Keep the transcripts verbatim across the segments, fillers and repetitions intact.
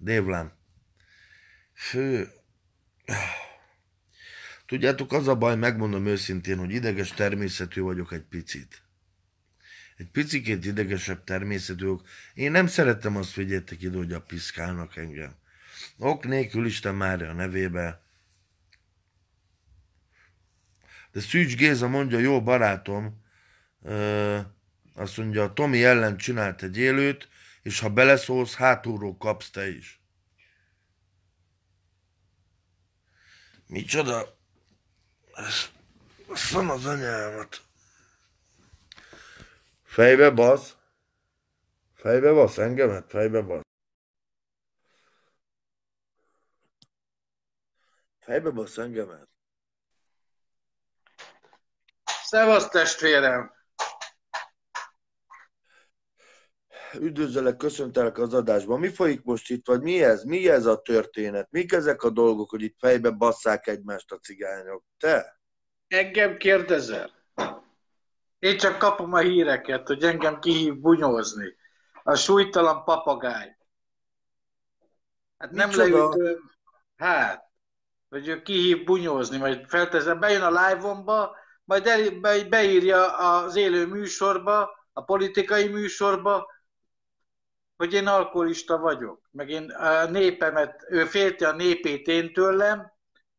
Dévlám. Fő. Tudjátok, az a baj, megmondom őszintén, hogy ideges természetű vagyok egy picit. Egy picikét idegesebb természetű vagyok. Én nem szeretem azt, figyeljetek ide, hogy a piszkálnak engem. Ok nélkül Isten Mária a nevébe. De Szűcs Géza mondja, jó barátom, ö, azt mondja, a Tomi ellen csinált egy élőt, és ha beleszólsz, hátulról kapsz te is. Micsoda? Szan az anyámat. Fejbe basz? Fejbe basz engemet? Fejbe basz? Fejbe basz engemet? Szevasz, testvérem! Üdvözöllek, köszöntelek az adásban. Mi folyik most itt, vagy mi ez? Mi ez a történet? Mik ezek a dolgok, hogy itt fejbe basszák egymást a cigányok? Te? Engem kérdezel? Én csak kapom a híreket, hogy engem kihív bunyózni. A súlytalan papagáj. Hát nem Micsoda? leütöm. Hát, hogy ő kihív bunyózni, majd felteszem, bejön a live-omba, majd el, be, beírja az élő műsorba, a politikai műsorba, hogy én alkoholista vagyok, meg én a népemet, ő félti a népét én tőlem,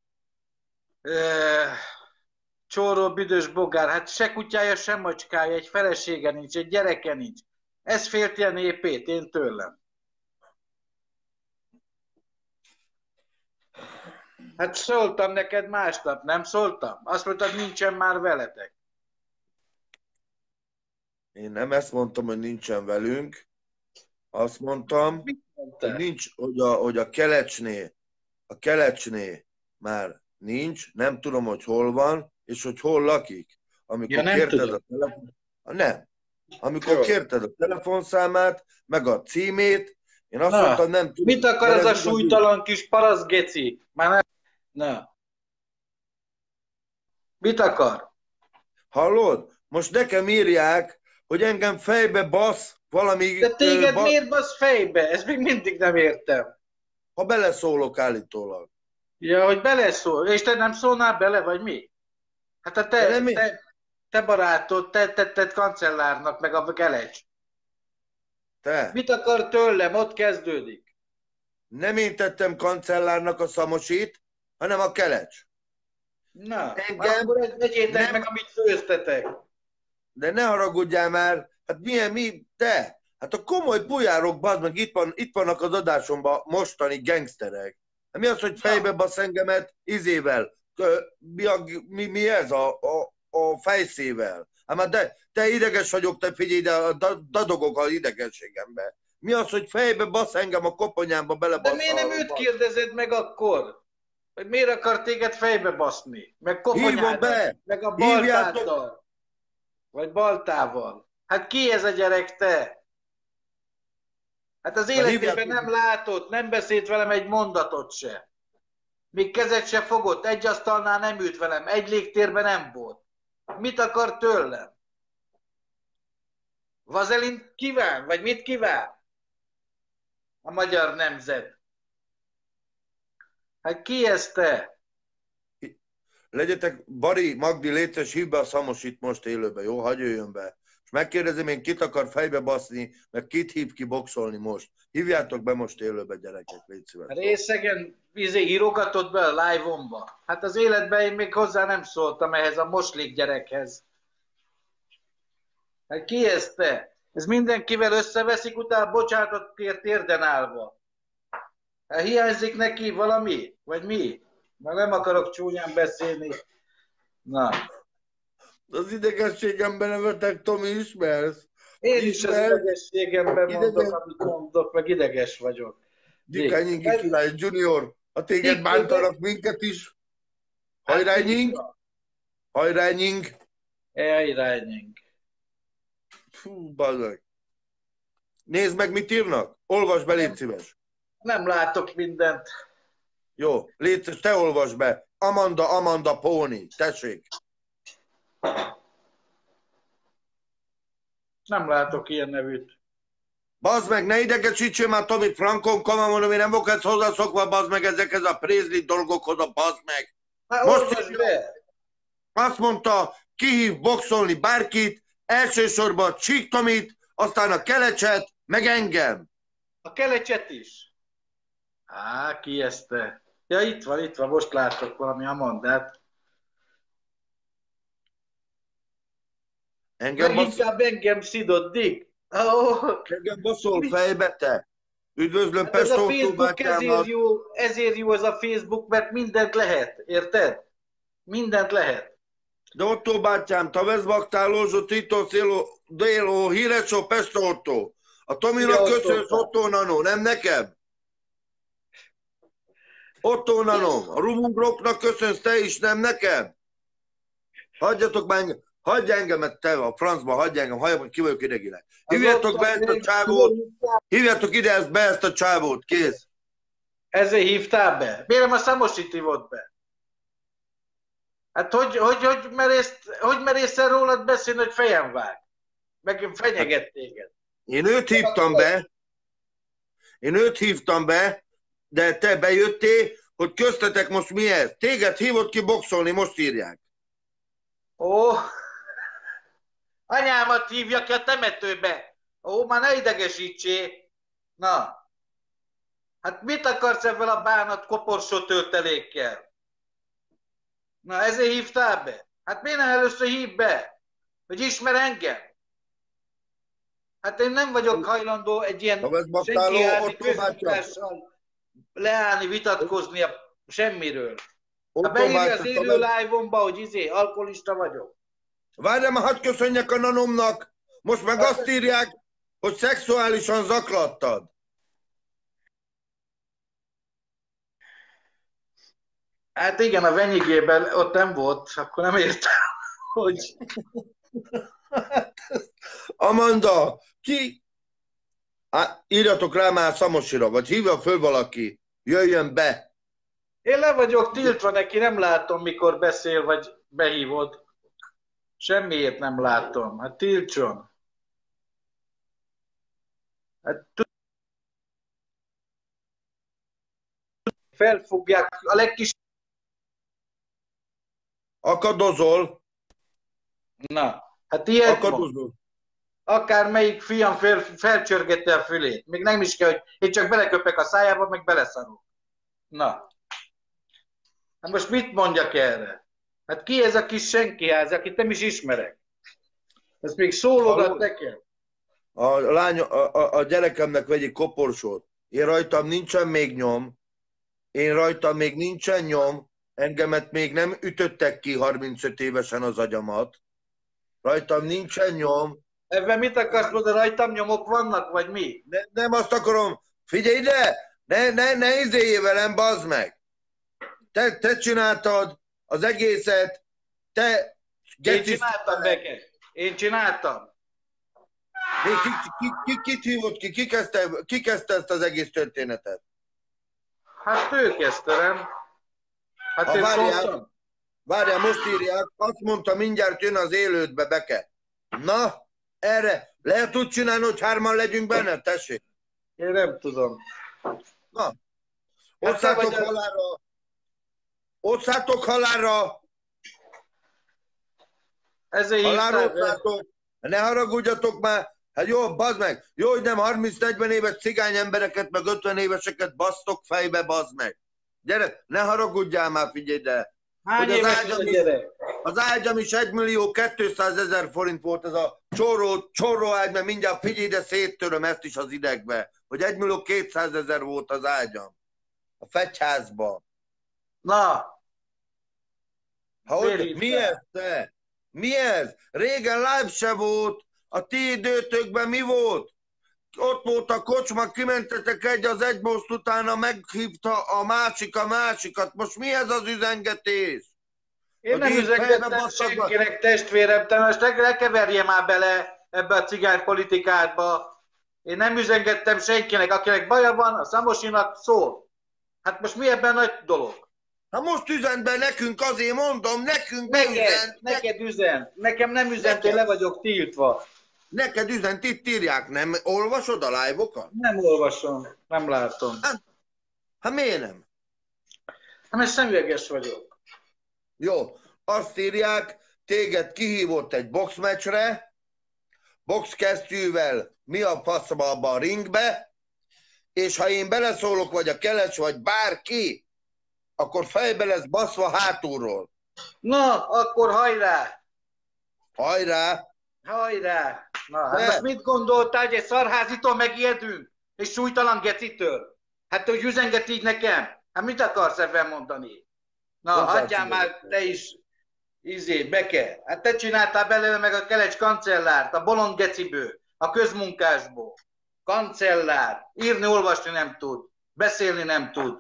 csóró, büdös bogár, hát se kutyája, se macskája, egy felesége nincs, egy gyereke nincs. Ez félti a népét én tőlem. Hát szóltam neked másnap, nem szóltam? Azt mondtad, nincsen már veletek. Én nem ezt mondtam, hogy nincsen velünk. Azt mondtam, hogy nincs, hogy a, hogy a kelecsné, a kelecsné már nincs, nem tudom, hogy hol van, és hogy hol lakik. Amikor Ja, nem kérted tudom. a telefon... Nem. Amikor kérted a telefonszámát, meg a címét, én azt Na, mondtam, nem tudom. mit akar ez a súlytalan kis paraszgeci? Már nem... Na. Mit akar? Hallod? Most nekem írják, hogy engem fejbe basz valami... De téged ba... miért basz fejbe? Ezt még mindig nem értem. Ha beleszólok állítólag. Ja, hogy beleszól. És te nem szólnál bele, vagy mi? Hát a te, nem te, te barátod, te tetted kancellárnak, meg a Gelecs. Te? Mit akar tőlem? Ott kezdődik. Nem én tettem kancellárnak a Szamosit, hanem a Kelecs. Na, Engem akkor vegyétek nem... meg, amit főztetek. De ne haragudjál már, hát milyen mi, te? Hát a komoly bujárok, bazd meg, itt, van, itt vannak az adásomban mostani gangsterek. Hát mi az, hogy fejbe basz engemet izével? Mi, a, mi, mi ez a, a, a fejszével? Hát már de, te ideges vagyok, te figyelj, de dadogok az idegességembe. Mi az, hogy fejbe basz engem a koponyámba belebasz? De miért nem őt kérdezed meg akkor? Hogy miért akar téged fejbe baszni? Meg koponyádat, meg a baltáddal. Vagy baltával. Hát ki ez a gyerek, te? Hát az életében nem látott, nem beszélt velem egy mondatot se. Még kezet se fogott, egy asztalnál nem ült velem, egy légtérben nem volt. Mit akar tőlem? Vazelin kíván, vagy mit kíván? A magyar nemzet. Hát ki ez te? Legyetek, Bari, Magdi, létszes, hívd be a Szamosit most élőbe, jó? Hagyj jöjjön be. És megkérdezem én, kit akar fejbe baszni, meg kit hív ki boxolni most. Hívjátok be most élőbe, gyerekek, légy szíves. Részegen izé, írogatott be a live-omba. Hát az életben én még hozzá nem szóltam ehhez a moslék gyerekhez. Hát ki ez te? Ez mindenkivel összeveszik, utána bocsánatot kér térden állva. Hát hiányzik neki valami? Vagy mi? Már nem akarok csúnyán beszélni. Na. Az idegességemben nevetek, Tomi, ismersz? Én is az idegességemben mondok, amit mondok, meg ideges vagyok. Dikányingi király junior, a téged bántanak minket is. Hajrányink? Hajrányink? Hajrányink. Fú, bazdmeg. Nézd meg, mit írnak. Olvasd be, légy szíves. Nem látok mindent. Jó, légy szíves, te olvasd be. Amanda, Amanda Póni, tessék. Nem látok ilyen nevűt. Bazd meg, ne idegesítsél már Tomi Frankon, komolyan mondom, én nem vagyok ezt hozzászokva, bazd meg ezekhez a prézli dolgokhoz, a bazd meg. Hát Most be. Azt mondta, kihív boxolni bárkit, elsősorban Csík Tomit, aztán a Kelecset, meg engem. A Kelecset is? Á, ki ezt te? Ja, itt van, itt van, most látok valami Amandát. Engem basz... inkább engem szidoddig. Oh. Engem baszol fejbe, te. Üdvözlöm, hát Pestoltó ezért jó, ezért jó ez a Facebook, mert mindent lehet, érted? Mindent lehet. De Otto bátyám, te vezbaktál ložo Tito Szélo Délo Híresó Pestoltó. A Tominak köszönsz Otto Nano, nem nekem? Otto Nano, a Rumungroknak köszönsz te is, nem nekem? Hagyjatok már engem. Hagyj engemet, te a francba, hagyj engem, hagyj, ki vagyok idegileg. Hívjátok be ezt a csávót, hívjátok ide ezt be ezt a csávót, kész. Ezért hívtál be? Miért a Samosit hívott be? Hát hogy, hogy, hogy, merész, hogy merészel rólad beszélni, hogy fejem vág? Meg fenyeget téged. Én őt hívtam be, én őt hívtam be, de te bejöttél, hogy köztetek most mi ez? Téged hívott ki boxolni, most írják. Ó, anyámat hívja ki a temetőbe. Ó, már ne idegesítsé. Na, hát mit akarsz ebben a bánat koporsó töltelékkel? Na, ezért hívtál be? Hát miért nem először hív be? Hogy ismer engem? Hát én nem vagyok hajlandó egy ilyen senkiházi közmutással leállni, vitatkozni a semmiről. Ha beírja az élő live-omba, hogy izé, alkoholista vagyok. Várjál, már hadd köszönjek a nanomnak. Most meg azt írják, hogy szexuálisan zaklattad. Hát igen, a Venyigében ott nem volt, akkor nem értem, hogy... Amanda, ki... Á, írjatok rá már Szamosira, vagy hívja föl valaki, jöjjön be. Én le vagyok tiltva neki, nem látom, mikor beszél, vagy behívod. Semmiért nem látom. Hát tiltson. Hát felfogják a legkis... Akadozol. Na, hát ilyet Akadozol. Akármelyik fiam fel, felcsörgette a fülét. Még nem is kell, hogy én csak beleköpek a szájába, meg beleszarok. Na. Hát most mit mondjak erre? Hát ki ez a kis senkiház, akit nem is ismerek? Ezt még szólogat nekem. A, lány, a, a, a gyerekemnek vegyék koporsót. Én rajtam nincsen még nyom. Én rajtam még nincsen nyom. Engemet még nem ütöttek ki harmincöt évesen az agyamat. Rajtam nincsen nyom. Ebben mit akarsz mondani, rajtam nyomok vannak, vagy mi? Ne, nem azt akarom. Figyelj ide! Ne, ne, ne izéljél velem, bazd meg! Te, te csináltad az egészet, te... Én csináltam, Beke. Én csináltam. Ki, ki, ki, ki, kit hívott ki? Ki kezdte, ki kezdte ezt az egész történetet? Hát ő kezdte, nem? Hát ha, én várjál, szóltam. Várjál, most írják, azt mondta, mindjárt jön az élődbe, Beke. Na, erre lehet úgy csinálni, hogy hárman legyünk benne? Tessék. Én nem tudom. Na, osszátok hát halálra. Osszátok halálra. Ezért hívták. Ne haragudjatok már. Hát jó, bazd meg. Jó, hogy nem harminc-negyven éves cigány embereket, meg ötven éveseket basztok fejbe, bazd meg. Gyere, ne haragudjál már, figyelj, de. Hány éves az a gyerek? Az ágyam is egy millió kétszázezer forint volt, ez a csoró, csoró ágy, mert mindjárt figyelj, de széttöröm ezt is az idegbe, hogy egy millió kétszázezer volt az ágyam. A fegyházban. Na. Ha ott, mi ez, te? Mi ez? Régen live se volt, a ti időtökben mi volt? Ott volt a kocsma, kimentetek egy az egymoszt, utána meghívta a másik a másikat. Most mi ez az üzengetés? Én nem üzengettem senkinek, testvérem, te most ne keverje már bele ebbe a cigánypolitikádba. Én nem üzengettem senkinek, akinek baja van, a Szamosinak szól. Hát most mi ebben nagy dolog? Ha most üzent be nekünk, azért mondom, nekünk neked, beüzent. Neked üzen. Nekem nem üzent, én le vagyok tiltva. Neked üzent, itt írják, nem olvasod a live-okat? Nem olvasom, nem látom. Hát, hát miért nem? Hát mert szemüveges vagyok. Jó, azt írják, téged kihívott egy boxmeccsre, boxkesztyűvel, mi a faszba abba a ringbe, és ha én beleszólok, vagy a Kelecs, vagy bárki, akkor fejbe lesz baszva hátulról. Na, akkor hajrá! Hajrá! Hajrá! Na, hát most mit gondoltál, hogy egy szarházitól megijedünk? És súlytalan gecitől? Hát, hogy üzenget így nekem? Hát mit akarsz ebben mondani? Na, hagyjál már te is, izé, Beke. Hát te csináltál belőle meg a Kelecs kancellárt, a bolond geciből, a közmunkásból. Kancellár. Írni, olvasni nem tud. Beszélni nem tud.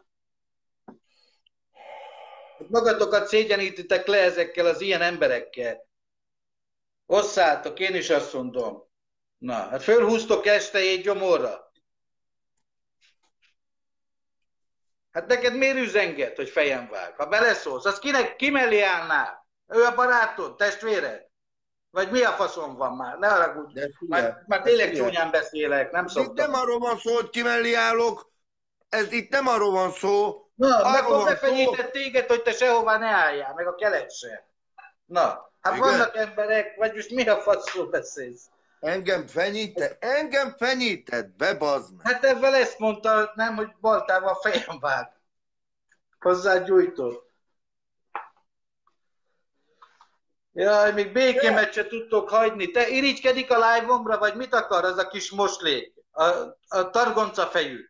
Magatokat szégyenítitek le ezekkel az ilyen emberekkel. Osszátok, én is azt mondom. Na, hát fölhúztok este egy gyomorra. Hát neked miért üzenget, hogy fejem vág? Ha beleszólsz, az kinek, ki mellé állnál? Ő a barátod, testvéred? Vagy mi a faszom van már? Ne haragudj. Már, már tényleg csúnyán beszélek, nem szoktam. Itt nem arról van szó, hogy ki mellé állok. Ez itt nem arról van szó. Na, akkor befenyített téged, hogy te sehová ne álljál, meg a Kelecs se. Na, hát igen. Vannak emberek, vagy most mi a faszról beszélsz? Engem fenyíted? Engem fenyíted? Bebazd meg. Hát ebben ezt mondta, nem, hogy baltával fejem vág. Hozzá gyújtott. Jaj, még békémet se tudtok hagyni. Te irigykedik a live-omra, vagy mit akar az a kis moslék? A, a targonca fejű.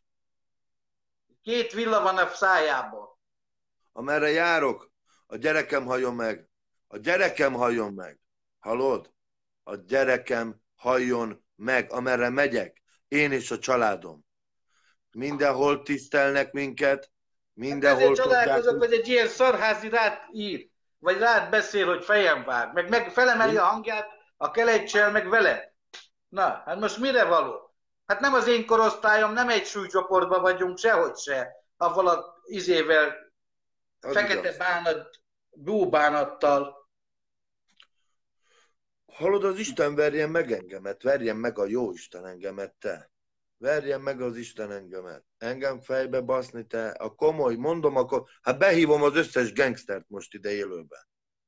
Két villa van a szájában. Amerre járok, a gyerekem halljon meg. A gyerekem halljon meg. Hallod? A gyerekem halljon meg, amerre megyek. Én és a családom. Mindenhol tisztelnek minket. Mindenhol hát ezért csodálkozok, hogy egy ilyen szarházi rád ír. Vagy rád beszél, hogy fejem vág. Meg, meg felemeli a hangját a Keleccsel, meg vele. Na, hát most mire való? Hát nem az én korosztályom, nem egy súlycsoportban vagyunk, sehogy se. Avval a izével, az fekete igaz. Bánat, búbánattal. Hallod, az Isten verjen meg engemet, verjen meg a jó Isten engemet, te. Verjen meg az Isten engemet. Engem fejbe baszni, te. A komoly, mondom, akkor, hát behívom az összes gangstert most ide élőbe.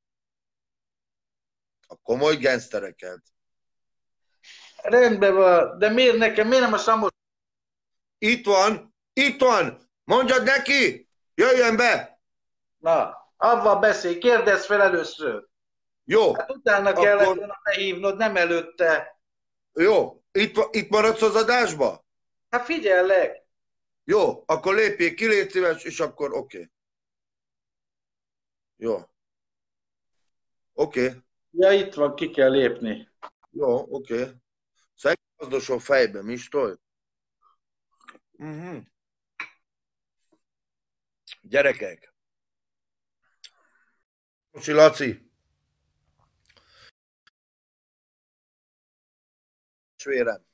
A komoly gangstereket. Rendben van, de miért nekem, miért nem a Szamos? Itt van, itt van, mondjad neki, jöjjön be. Na, avval beszélj, kérdezz fel először. Jó. Hát utána akkor... kellett volna behívnod, nem előtte. Jó, itt, itt maradsz az adásba? Hát figyellek. Jó, akkor lépjél ki, légy szíves, és akkor oké. Okay. Jó. Oké. Okay. Ja, itt van, ki kell lépni. Jó, oké. Okay. Szegazdosom fejbe, mi stoj? Uh-huh. Gyerekek. Mosi Laci. Svérem.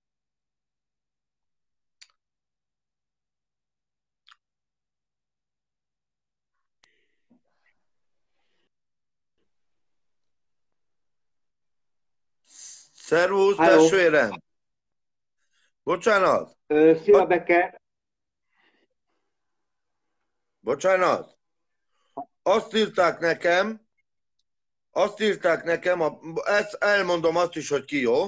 Szervusz, testvérem! Bocsánat! Ö, szia, Beke! Bocsánat! Azt írták nekem, azt írták nekem, a, ezt elmondom azt is, hogy ki, jó?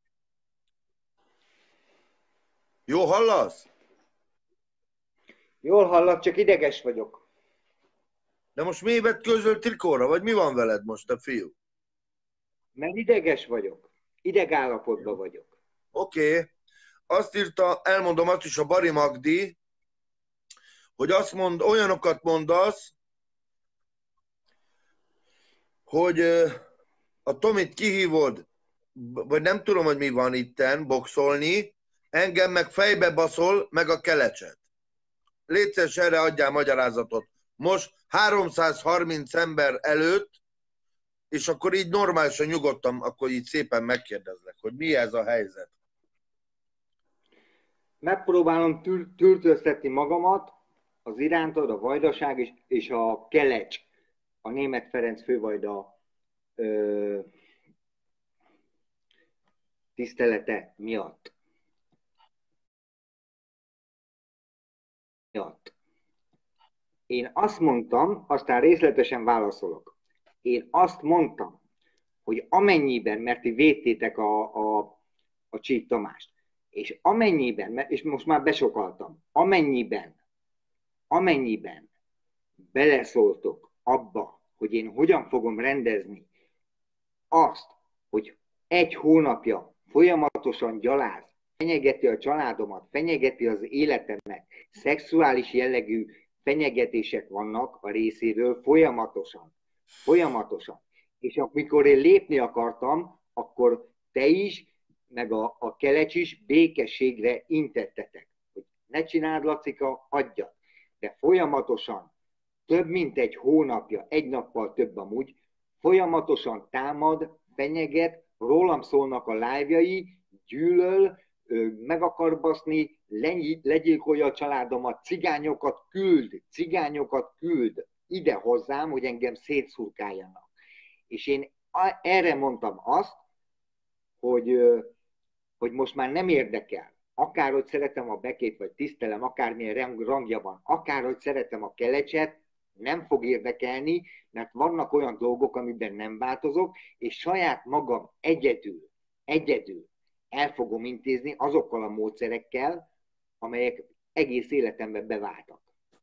Jó hallasz? Jól hallak, csak ideges vagyok. De most mi vett közöl trikóra, vagy mi van veled most, te fiú? Mert ideges vagyok. Idegállapotban vagyok. Oké. Okay. Azt írta, elmondom azt is a Bari Magdi, hogy azt mond, olyanokat mondasz, hogy a Tomit kihívod, vagy nem tudom, hogy mi van itten, boxolni, engem meg fejbe baszol, meg a Kelecset. Légy szíves, erre adjál magyarázatot. Most háromszázharminc ember előtt, és akkor így normálisan nyugodtan, akkor így szépen megkérdezlek, hogy mi ez a helyzet. Megpróbálom tűr, tűrtőztetni magamat, az irántod, a Vajdaság és, és a Kelecs, a Németh Ferenc fővajda ö, tisztelete miatt. miatt. Én azt mondtam, aztán részletesen válaszolok. Én azt mondtam, hogy amennyiben, mert ti védtétek a, a, a Csík Tamást, és amennyiben, és most már besokaltam, amennyiben, amennyiben beleszóltok abba, hogy én hogyan fogom rendezni azt, hogy egy hónapja folyamatosan gyaláz, fenyegeti a családomat, fenyegeti az életemet, szexuális jellegű fenyegetések vannak a részéről folyamatosan. Folyamatosan. És amikor én lépni akartam, akkor te is, meg a, a Kelecs is békességre intettetek. Hogy ne csináld, Lacika, hagyjad. De folyamatosan, több mint egy hónapja, egy nappal több amúgy, folyamatosan támad, fenyeget, rólam szólnak a live-jai, gyűlöl, meg akar baszni, legyilkolja a családomat, cigányokat küld, cigányokat küld ide hozzám, hogy engem szétszurkáljanak. És én erre mondtam azt, hogy, hogy most már nem érdekel, akárhogy szeretem a Bekét, vagy tisztelem, akármilyen rangja van, akárhogy szeretem a Kelecset, nem fog érdekelni, mert vannak olyan dolgok, amiben nem változok, és saját magam egyedül, egyedül el fogom intézni azokkal a módszerekkel, amelyek egész életemben beváltak.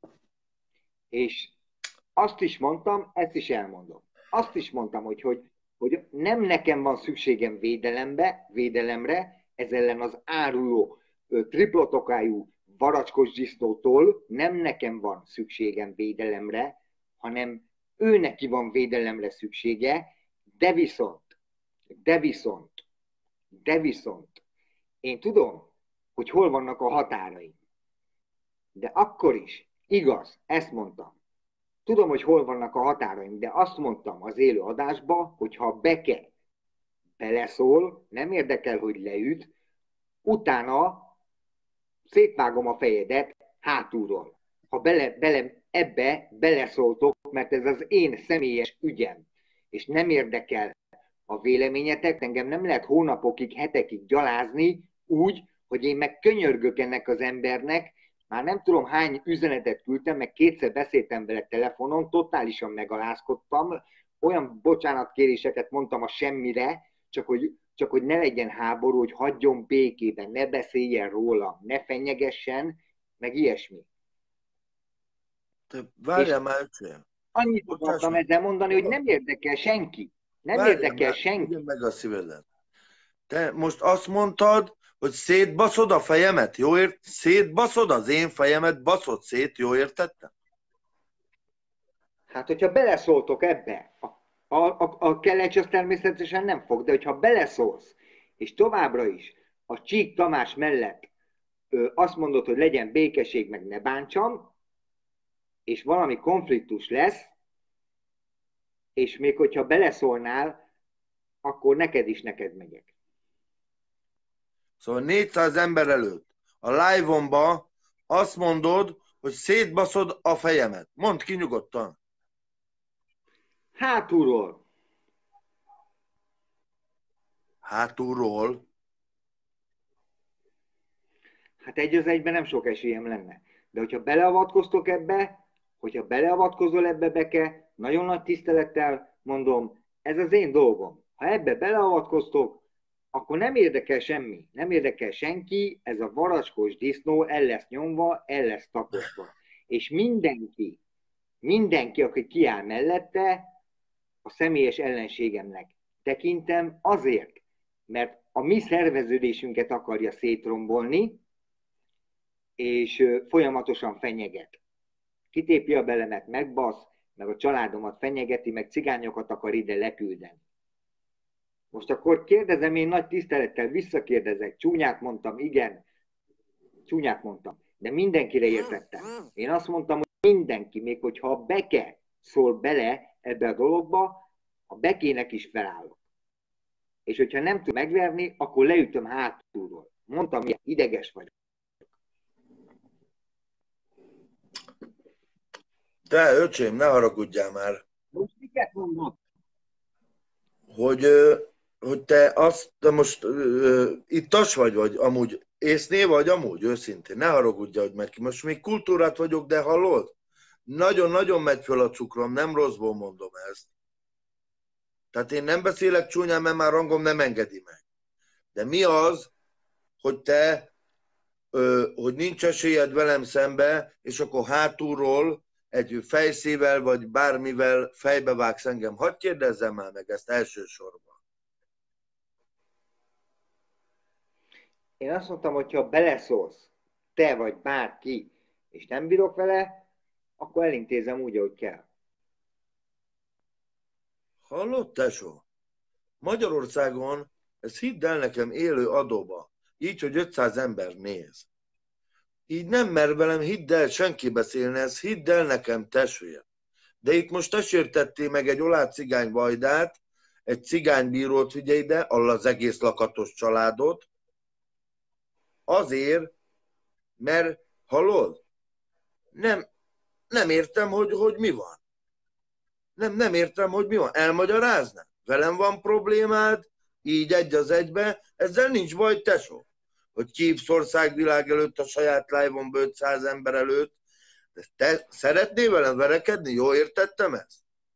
És azt is mondtam, ezt is elmondom. Azt is mondtam, hogy, hogy, hogy nem nekem van szükségem védelembe, védelemre, ez ellen az áruló, triplotokájú varacskos disznótól nem nekem van szükségem védelemre, hanem ő neki van védelemre szüksége, de viszont, de viszont, de viszont, én tudom, hogy hol vannak a határaim. De akkor is, igaz, ezt mondtam. Tudom, hogy hol vannak a határaim, de azt mondtam az élő adásba, hogy ha Beke beleszól, nem érdekel, hogy leüt, utána szétvágom a fejedet hátulról. Ha bele, bele, ebbe beleszóltok, mert ez az én személyes ügyem, és nem érdekel a véleményetek, engem nem lehet hónapokig, hetekig gyalázni úgy, hogy én meg könyörgök ennek az embernek, már nem tudom hány üzenetet küldtem, meg kétszer beszéltem vele telefonon, totálisan megalázkodtam, olyan bocsánatkéréseket mondtam a semmire, csak hogy, csak hogy ne legyen háború, hogy hagyjon békében, ne beszéljen róla, ne fenyegessen, meg ilyesmi. Te várjál már, öcsém. Annyit akartam ezzel mondani, hogy nem érdekel senki. Nem várjál érdekel már, senki. meg a szívedet. Te most azt mondtad, hogy szétbaszod a fejemet, jó ért? Szétbaszod az én fejemet, baszod szét, jó értettem? Hát, hogyha beleszóltok ebbe, a, a, a, a Kelecs az természetesen nem fog, de hogyha beleszólsz, és továbbra is a Csík Tamás mellett ö, azt mondod, hogy legyen békesség, meg ne bántsam, és valami konfliktus lesz, és még hogyha beleszólnál, akkor neked is neked megyek. Szóval négyszáz ember előtt a live-omba azt mondod, hogy szétbaszod a fejemet. Mondd ki nyugodtan. Hátulról. Hátulról? Hát egy az egyben nem sok esélyem lenne. De hogyha beleavatkoztok ebbe, hogyha beleavatkozol ebbe, Beke, nagyon nagy tisztelettel mondom, ez az én dolgom. Ha ebbe beleavatkoztok, akkor nem érdekel semmi, nem érdekel senki, ez a varacskos disznó el lesz nyomva, el lesz taposva. És mindenki, mindenki, aki kiáll mellette, a személyes ellenségemnek tekintem azért, mert a mi szerveződésünket akarja szétrombolni, és folyamatosan fenyeget. Kitépi a belemet, megbasz, meg a családomat fenyegeti, meg cigányokat akar ide leküldeni. Most akkor kérdezem, én nagy tisztelettel visszakérdezek, csúnyát mondtam, igen, csúnyát mondtam, de mindenkire értettem. Én azt mondtam, hogy mindenki, még hogyha a Beke szól bele ebbe a dologba, a Bekének is felállok. És hogyha nem tud megverni, akkor leütöm hátulról. Mondtam, hogy ideges vagyok. Te, öcsém, ne haragudjál már. Most miket mondod? Hogy hogy te azt, de most uh, ittas vagy, vagy amúgy észné vagy, amúgy őszintén, ne haragudj, hogy meg ki. Most még kultúrát vagyok, de hallod? Nagyon-nagyon megy föl a cukrom, nem rosszból mondom ezt. Tehát én nem beszélek csúnyán, mert már rangom nem engedi meg. De mi az, hogy te, ö, hogy nincs esélyed velem szembe, és akkor hátulról egy fejszével, vagy bármivel fejbe vágsz engem. Hadd kérdezzem már meg ezt elsősorban. Én azt mondtam, hogy ha beleszólsz, te vagy bárki, és nem bírok vele, akkor elintézem úgy, ahogy kell. Hallott, tesó? Magyarországon, ez hidd el nekem, élő adóba. Így, hogy ötszáz ember néz. Így nem mer velem, hidd el, senki beszélne, ez hidd el nekem, tesója. De itt most te sértettél meg egy olád cigány vajdát, egy cigánybírót, figyelj ide, ahol az egész lakatos családot, azért, mert, hallod? Nem, nem értem, hogy, hogy mi van. Nem, nem értem, hogy mi van. Elmagyaráznám? Velem van problémád, így egy az egybe, ezzel nincs baj, tesó. Hogy kívsz országvilág előtt a saját live-on ötszáz ember előtt. De te szeretnél velem verekedni? Jól értettem ezt?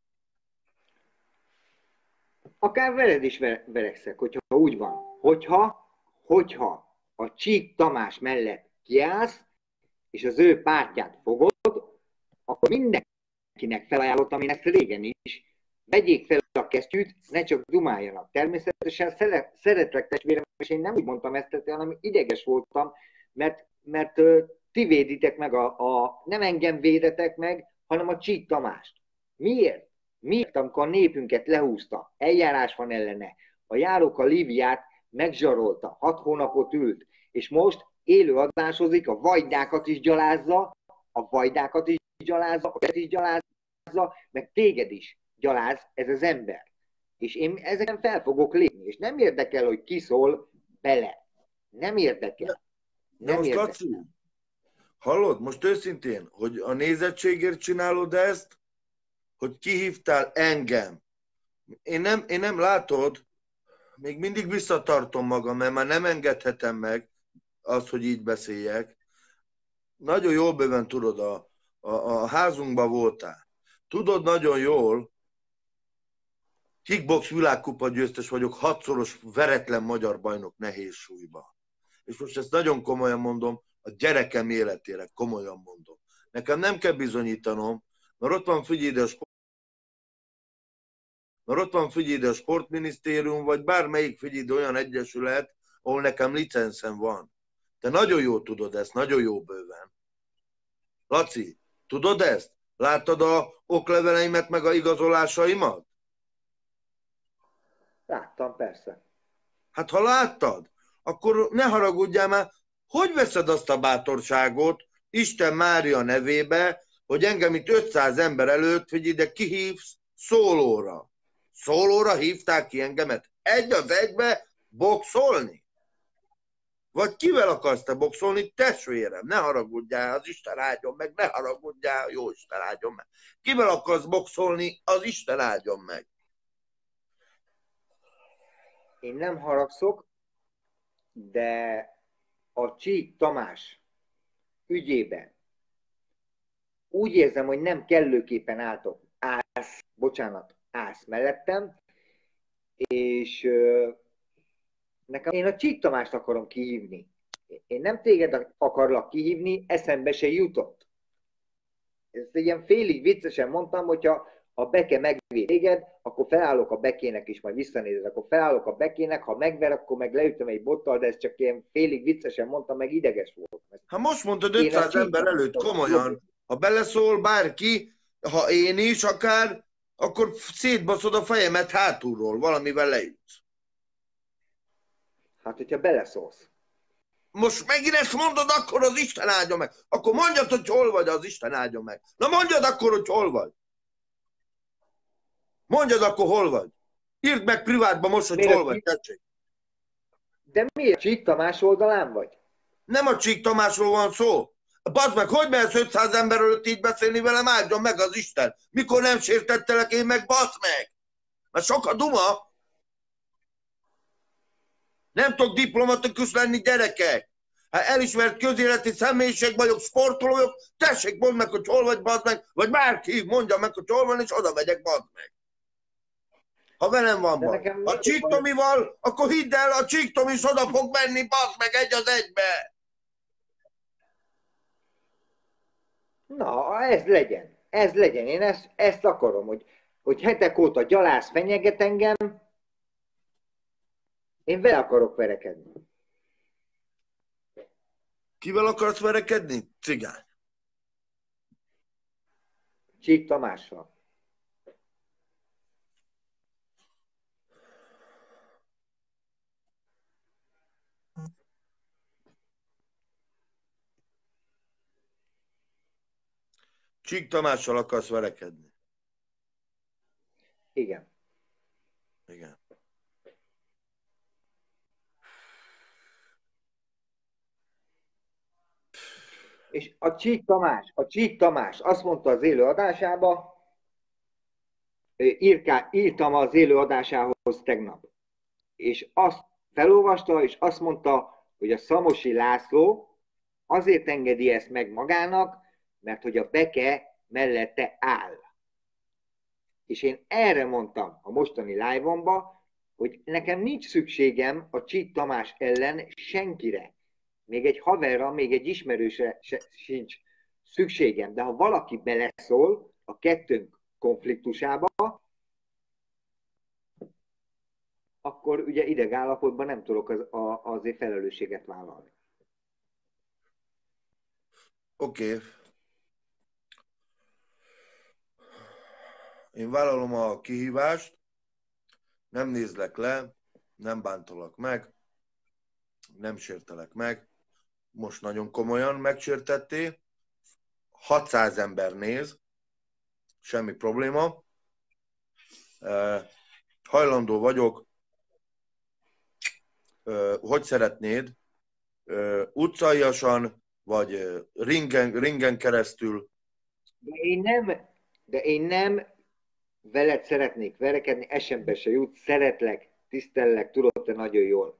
Akár veled is verekszek, hogyha úgy van. Hogyha, hogyha a Csík Tamás mellett kiállsz, és az ő pártját fogod, akkor mindenkinek felajánlottam, én ezt régen is, vegyék fel a kesztyűt, ne csak dumáljanak. Természetesen szeretlek testvérem, és én nem úgy mondtam ezt, hanem ideges voltam, mert, mert ti véditek meg, a, a, nem engem védetek meg, hanem a Csík Tamást. Miért? Miért, amikor a népünket lehúzta, eljárás van ellene, a Járóka Líviát megzsarolta, hat hónapot ült, és most élő adásozik, a vajdákat is gyalázza, a vajdákat is gyalázza, a is gyalázza, meg téged is gyaláz ez az ember. És én ezeken fel fogok lépni, és nem érdekel, hogy ki szól bele. Nem érdekel. Nem most érdekel. Laci, hallod, most őszintén, hogy a nézettségért csinálod ezt, hogy kihívtál engem. Én nem, én nem látod, még mindig visszatartom magam, mert már nem engedhetem meg azt, hogy így beszéljek. Nagyon jól bőven tudod, a, a, a házunkban voltál. Tudod nagyon jól, kickbox világkupa győztes vagyok, hatszoros veretlen magyar bajnok nehéz súlyban. És most ezt nagyon komolyan mondom, a gyerekem életére komolyan mondom. Nekem nem kell bizonyítanom, mert ott van, figyelj ide a sport, mert ott van, figyelj ide a sportminisztérium, vagy bármelyik, figyelj ide olyan egyesület, ahol nekem licenszem van. Te nagyon jól tudod ezt, nagyon jó bőven. Laci, tudod ezt? Láttad a okleveleimet, meg a igazolásaimat? Láttam, persze. Hát ha láttad, akkor ne haragudjál már, hogy veszed azt a bátorságot Isten Mária nevébe, hogy engem itt ötszáz ember előtt, hogy ide kihívsz szólóra. Szólóra hívták ki engemet? Egy az egybe boxolni? Vagy kivel akarsz te boxolni? Testvérem, ne haragudjál, az Isten áldjon meg, ne haragudjál, jó Isten áldjon meg. Kivel akarsz boxolni? Az Isten áldjon meg. Én nem haragszok, de a Csík Tamás ügyében úgy érzem, hogy nem kellőképpen álltok, állsz, bocsánat, állsz mellettem, és nekem én a Csík Tamást akarom kihívni. Én nem téged akarlak kihívni, eszembe se jutott. Ezt egy ilyen félig viccesen mondtam, hogyha a Beke megvéd téged, akkor felállok a Bekének is, majd visszanézed, akkor felállok a Bekének, ha megver, akkor meg leütöm egy bottal, de ezt csak ilyen félig viccesen mondtam, meg ideges voltam. Ha most mondtad ötszáz ember előtt, komolyan, ha beleszól bárki, ha én is akár, akkor szétbaszod a fejemet hátulról, valamivel leütsz. Hát, hogyha beleszólsz. Most megint ezt mondod, akkor az Isten áldjon meg. Akkor mondjad, hogy hol vagy, az Isten áldjon meg. Na mondjad akkor, hogy hol vagy. Mondjad akkor, hol vagy. Írd meg privátban most, hogy miért hol vagy, tessék. De miért? Csík Tamás oldalán vagy? Nem a Csík Tamásról van szó. Bazd meg, hogy mersz ötszáz ember előtt így beszélni velem, áldjon meg az Isten. Mikor nem sértettelek én meg, bazd meg. Mert sok a duma. Nem tudok diplomatikus lenni, gyerekek. Hát elismert közéleti személyiség vagyok, sportoló vagyok, tessék, mondd meg, hogy hol vagy, bazd meg, vagy bárki mondja meg, hogy hol van, és oda megyek, bazd meg. Ha velem van baj. Ha Csík Tomival, akkor hidd el, a Csík Tomi is oda fog menni, bazd meg, egy az egybe. Na, ez legyen. Ez legyen. Én ezt, ezt akarom, hogy, hogy hetek óta gyalász fenyeget engem, én vele akarok verekedni. Kivel akarsz verekedni? Cigány. Csík Tamással. Csík Tamással akarsz verekedni? Igen. Igen. És a Csík Tamás, a Csík Tamás azt mondta az élő adásába, írká, írtam az élő adásához tegnap, és azt felolvasta, és azt mondta, hogy a Szamosi László azért engedi ezt meg magának, mert hogy a Beke mellette áll. És én erre mondtam a mostani live-omba, hogy nekem nincs szükségem a Csík Tamás ellen senkire. Még egy haverra, még egy ismerősre sincs szükségem. De ha valaki beleszól a kettőnk konfliktusába, akkor ugye idegállapotban nem tudok az, a, azért felelősséget vállalni. Oké. Okay. Én vállalom a kihívást, nem nézlek le, nem bántolak meg, nem sértelek meg. Most nagyon komolyan megsértettél. hatszáz ember néz, semmi probléma. Hajlandó vagyok, hogy szeretnéd, utcaiasan, vagy ringen, ringen keresztül. De én nem, de én nem veled szeretnék verekedni, esembe se jut, szeretlek, tisztellek, tudod te nagyon jól.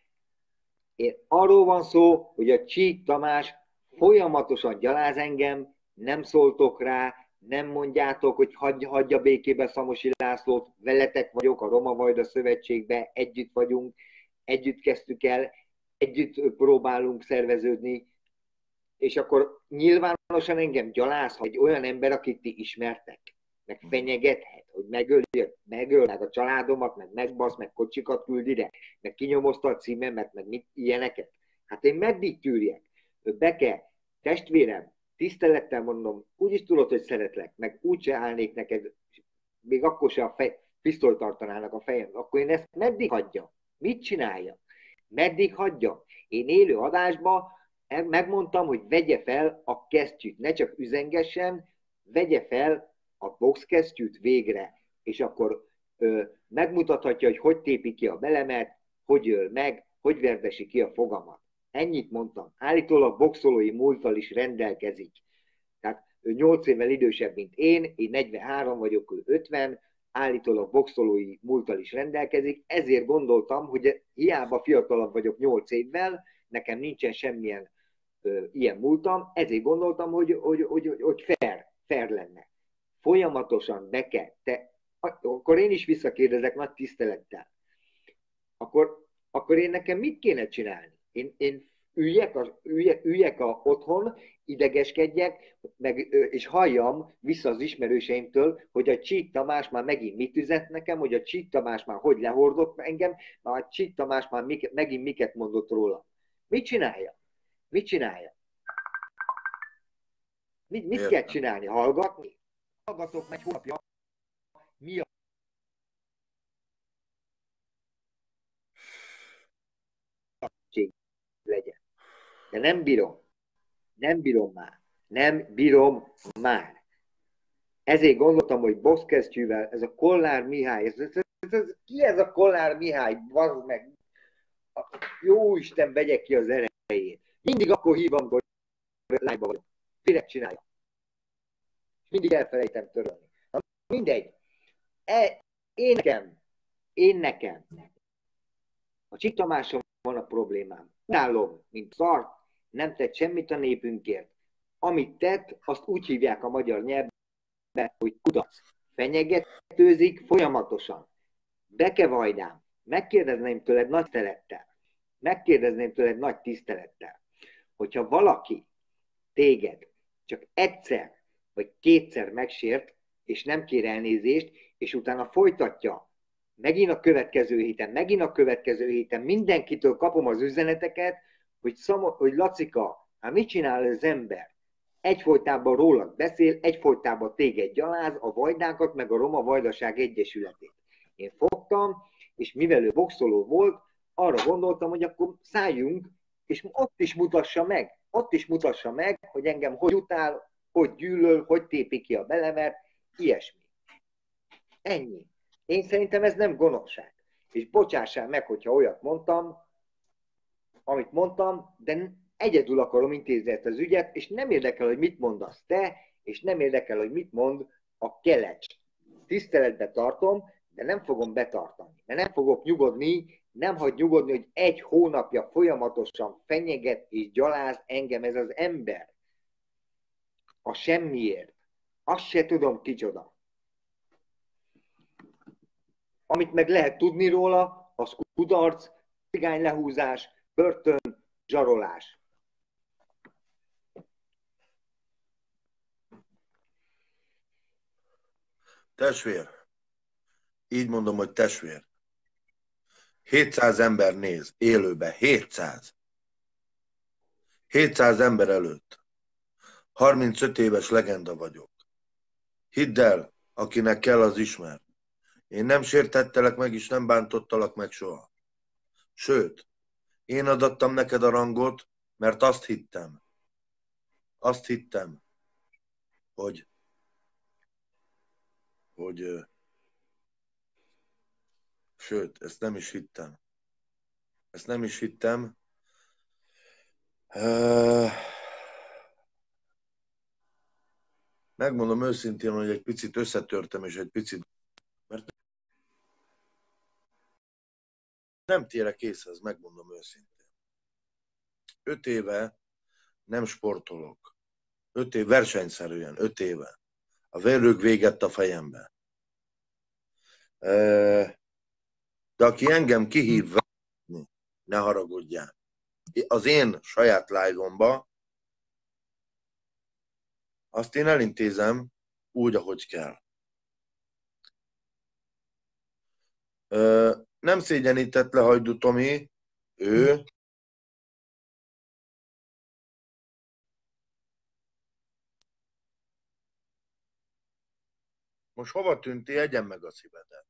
Én arról van szó, hogy a Csík Tamás folyamatosan gyaláz engem, nem szóltok rá, nem mondjátok, hogy hagyja, hagyja békébe Szamosi Lászlót, veletek vagyok a Roma Vajda Szövetségbe, együtt vagyunk, együtt kezdtük el, együtt próbálunk szerveződni, és akkor nyilvánosan engem gyalázhat egy olyan ember, akit ti ismertek, meg fenyegethet, hogy megölje, megöl meg a családomat, meg megbasz, meg kocsikat küld ide, meg kinyomozta a címemet, meg mit, ilyeneket. Hát én meddig tűrjek? Beke, testvérem, tisztelettel mondom, úgyis tudod, hogy szeretlek, meg úgyse állnék neked, még akkor se a fej, pisztolyt tartanának a fejem, akkor én ezt meddig hagyjam? Mit csinálja? Meddig hagyjam? Én élő adásba megmondtam, hogy vegye fel a kesztyűt, ne csak üzengessen, vegye fel a boxkesztyűt végre, és akkor ö, megmutathatja, hogy hogy tépi ki a belemet, hogy öl meg, hogy verdesi ki a fogamat. Ennyit mondtam. Állítólag boxolói múlttal is rendelkezik. Tehát ő nyolc évvel idősebb, mint én, én negyvenhárom vagyok, ő ötven, állítólag boxolói múlttal is rendelkezik, ezért gondoltam, hogy hiába fiatalabb vagyok nyolc évvel, nekem nincsen semmilyen ö, ilyen múltam, ezért gondoltam, hogy, hogy, hogy, hogy, hogy fair, fair lenne. Folyamatosan Beke, te, akkor én is visszakérdezek nagy tisztelettel. Akkor, akkor én nekem mit kéne csinálni? Én, én üljek, a, üljek, üljek a otthon, idegeskedjek, meg, és halljam vissza az ismerőseimtől, hogy a Csík Tamás már megint mit üzent nekem, hogy a Csík Tamás már hogy lehordott engem, már a Csík Tamás már mik, megint miket mondott róla. Mit csinálja? Mit csinálja? Mit, mit kell csinálni? Hallgatni? Hallgatok meg hónapja. Mi a legyen. De nem bírom. Nem bírom már. Nem bírom már. Ezért gondoltam, hogy boxkesztyűvel, ez a Kollár Mihály, ez, ez, ez, ez, ki ez a Kollár Mihály? Vazd meg. Jó Isten, vegye ki az erejét. Mindig akkor hívom, hogy live-ba vagyok. Direkt csinálja. És mindig elfelejtem törölni. Na, mindegy. E, én nekem, én nekem. A Csík Tamásom van a problémám. Utálom, mint szart, nem tett semmit a népünkért. Amit tett, azt úgy hívják a magyar nyelvben, hogy kudarc. Fenyegetőzik folyamatosan. Bekevajdám, megkérdezném tőled nagy tisztelettel, megkérdezném tőled nagy tisztelettel, hogyha valaki téged csak egyszer vagy kétszer megsért, és nem kér elnézést, és utána folytatja, megint a következő héten, megint a következő héten, mindenkitől kapom az üzeneteket, hogy, Szamo- hogy Lacika, hát mit csinál az ember? Egyfolytában rólad beszél, egyfolytában téged gyaláz, a Vajdákat, meg a Roma Vajdaság Egyesületét. Én fogtam, és mivel ő boxoló volt, arra gondoltam, hogy akkor szálljunk, és ott is mutassa meg, ott is mutassa meg, hogy engem hogy utál, hogy gyűlöl, hogy tépi ki a belemer, ilyesmi. Ennyi. Én szerintem ez nem gonoszság. És bocsássál meg, hogyha olyat mondtam, amit mondtam, de egyedül akarom intézni ezt az ügyet, és nem érdekel, hogy mit mondasz te, és nem érdekel, hogy mit mond a Kelecs. Tiszteletbe tartom, de nem fogom betartani. Mert nem fogok nyugodni, nem hagy nyugodni, hogy egy hónapja folyamatosan fenyeget és gyaláz engem ez az ember. A semmiért. Azt se tudom kicsoda. Amit meg lehet tudni róla, az kudarc, cigánylehúzás, börtön, zsarolás. Testvér. Így mondom, hogy testvér. hétszáz ember néz, élőben, hétszáz. hétszáz ember előtt. harmincöt éves legenda vagyok. Hidd el, akinek kell, az ismer. Én nem sértettelek meg, és nem bántottalak meg soha. Sőt, én adattam neked a rangot, mert azt hittem. Azt hittem, hogy, hogy, sőt, ezt nem is hittem. Ezt nem is hittem. Megmondom őszintén, hogy egy picit összetörtem, és egy picit, mert nem térek észre, ezt megmondom őszintén. Öt éve nem sportolok. Öt év versenyszerűen, öt éve. A vérrög végett a fejembe. De aki engem kihív, ne haragudjál. Az én saját live-omba, azt én elintézem úgy, ahogy kell. Nem szégyenített le Hajdú Tomi, ő most hova tűnti, egyen meg a szívedet.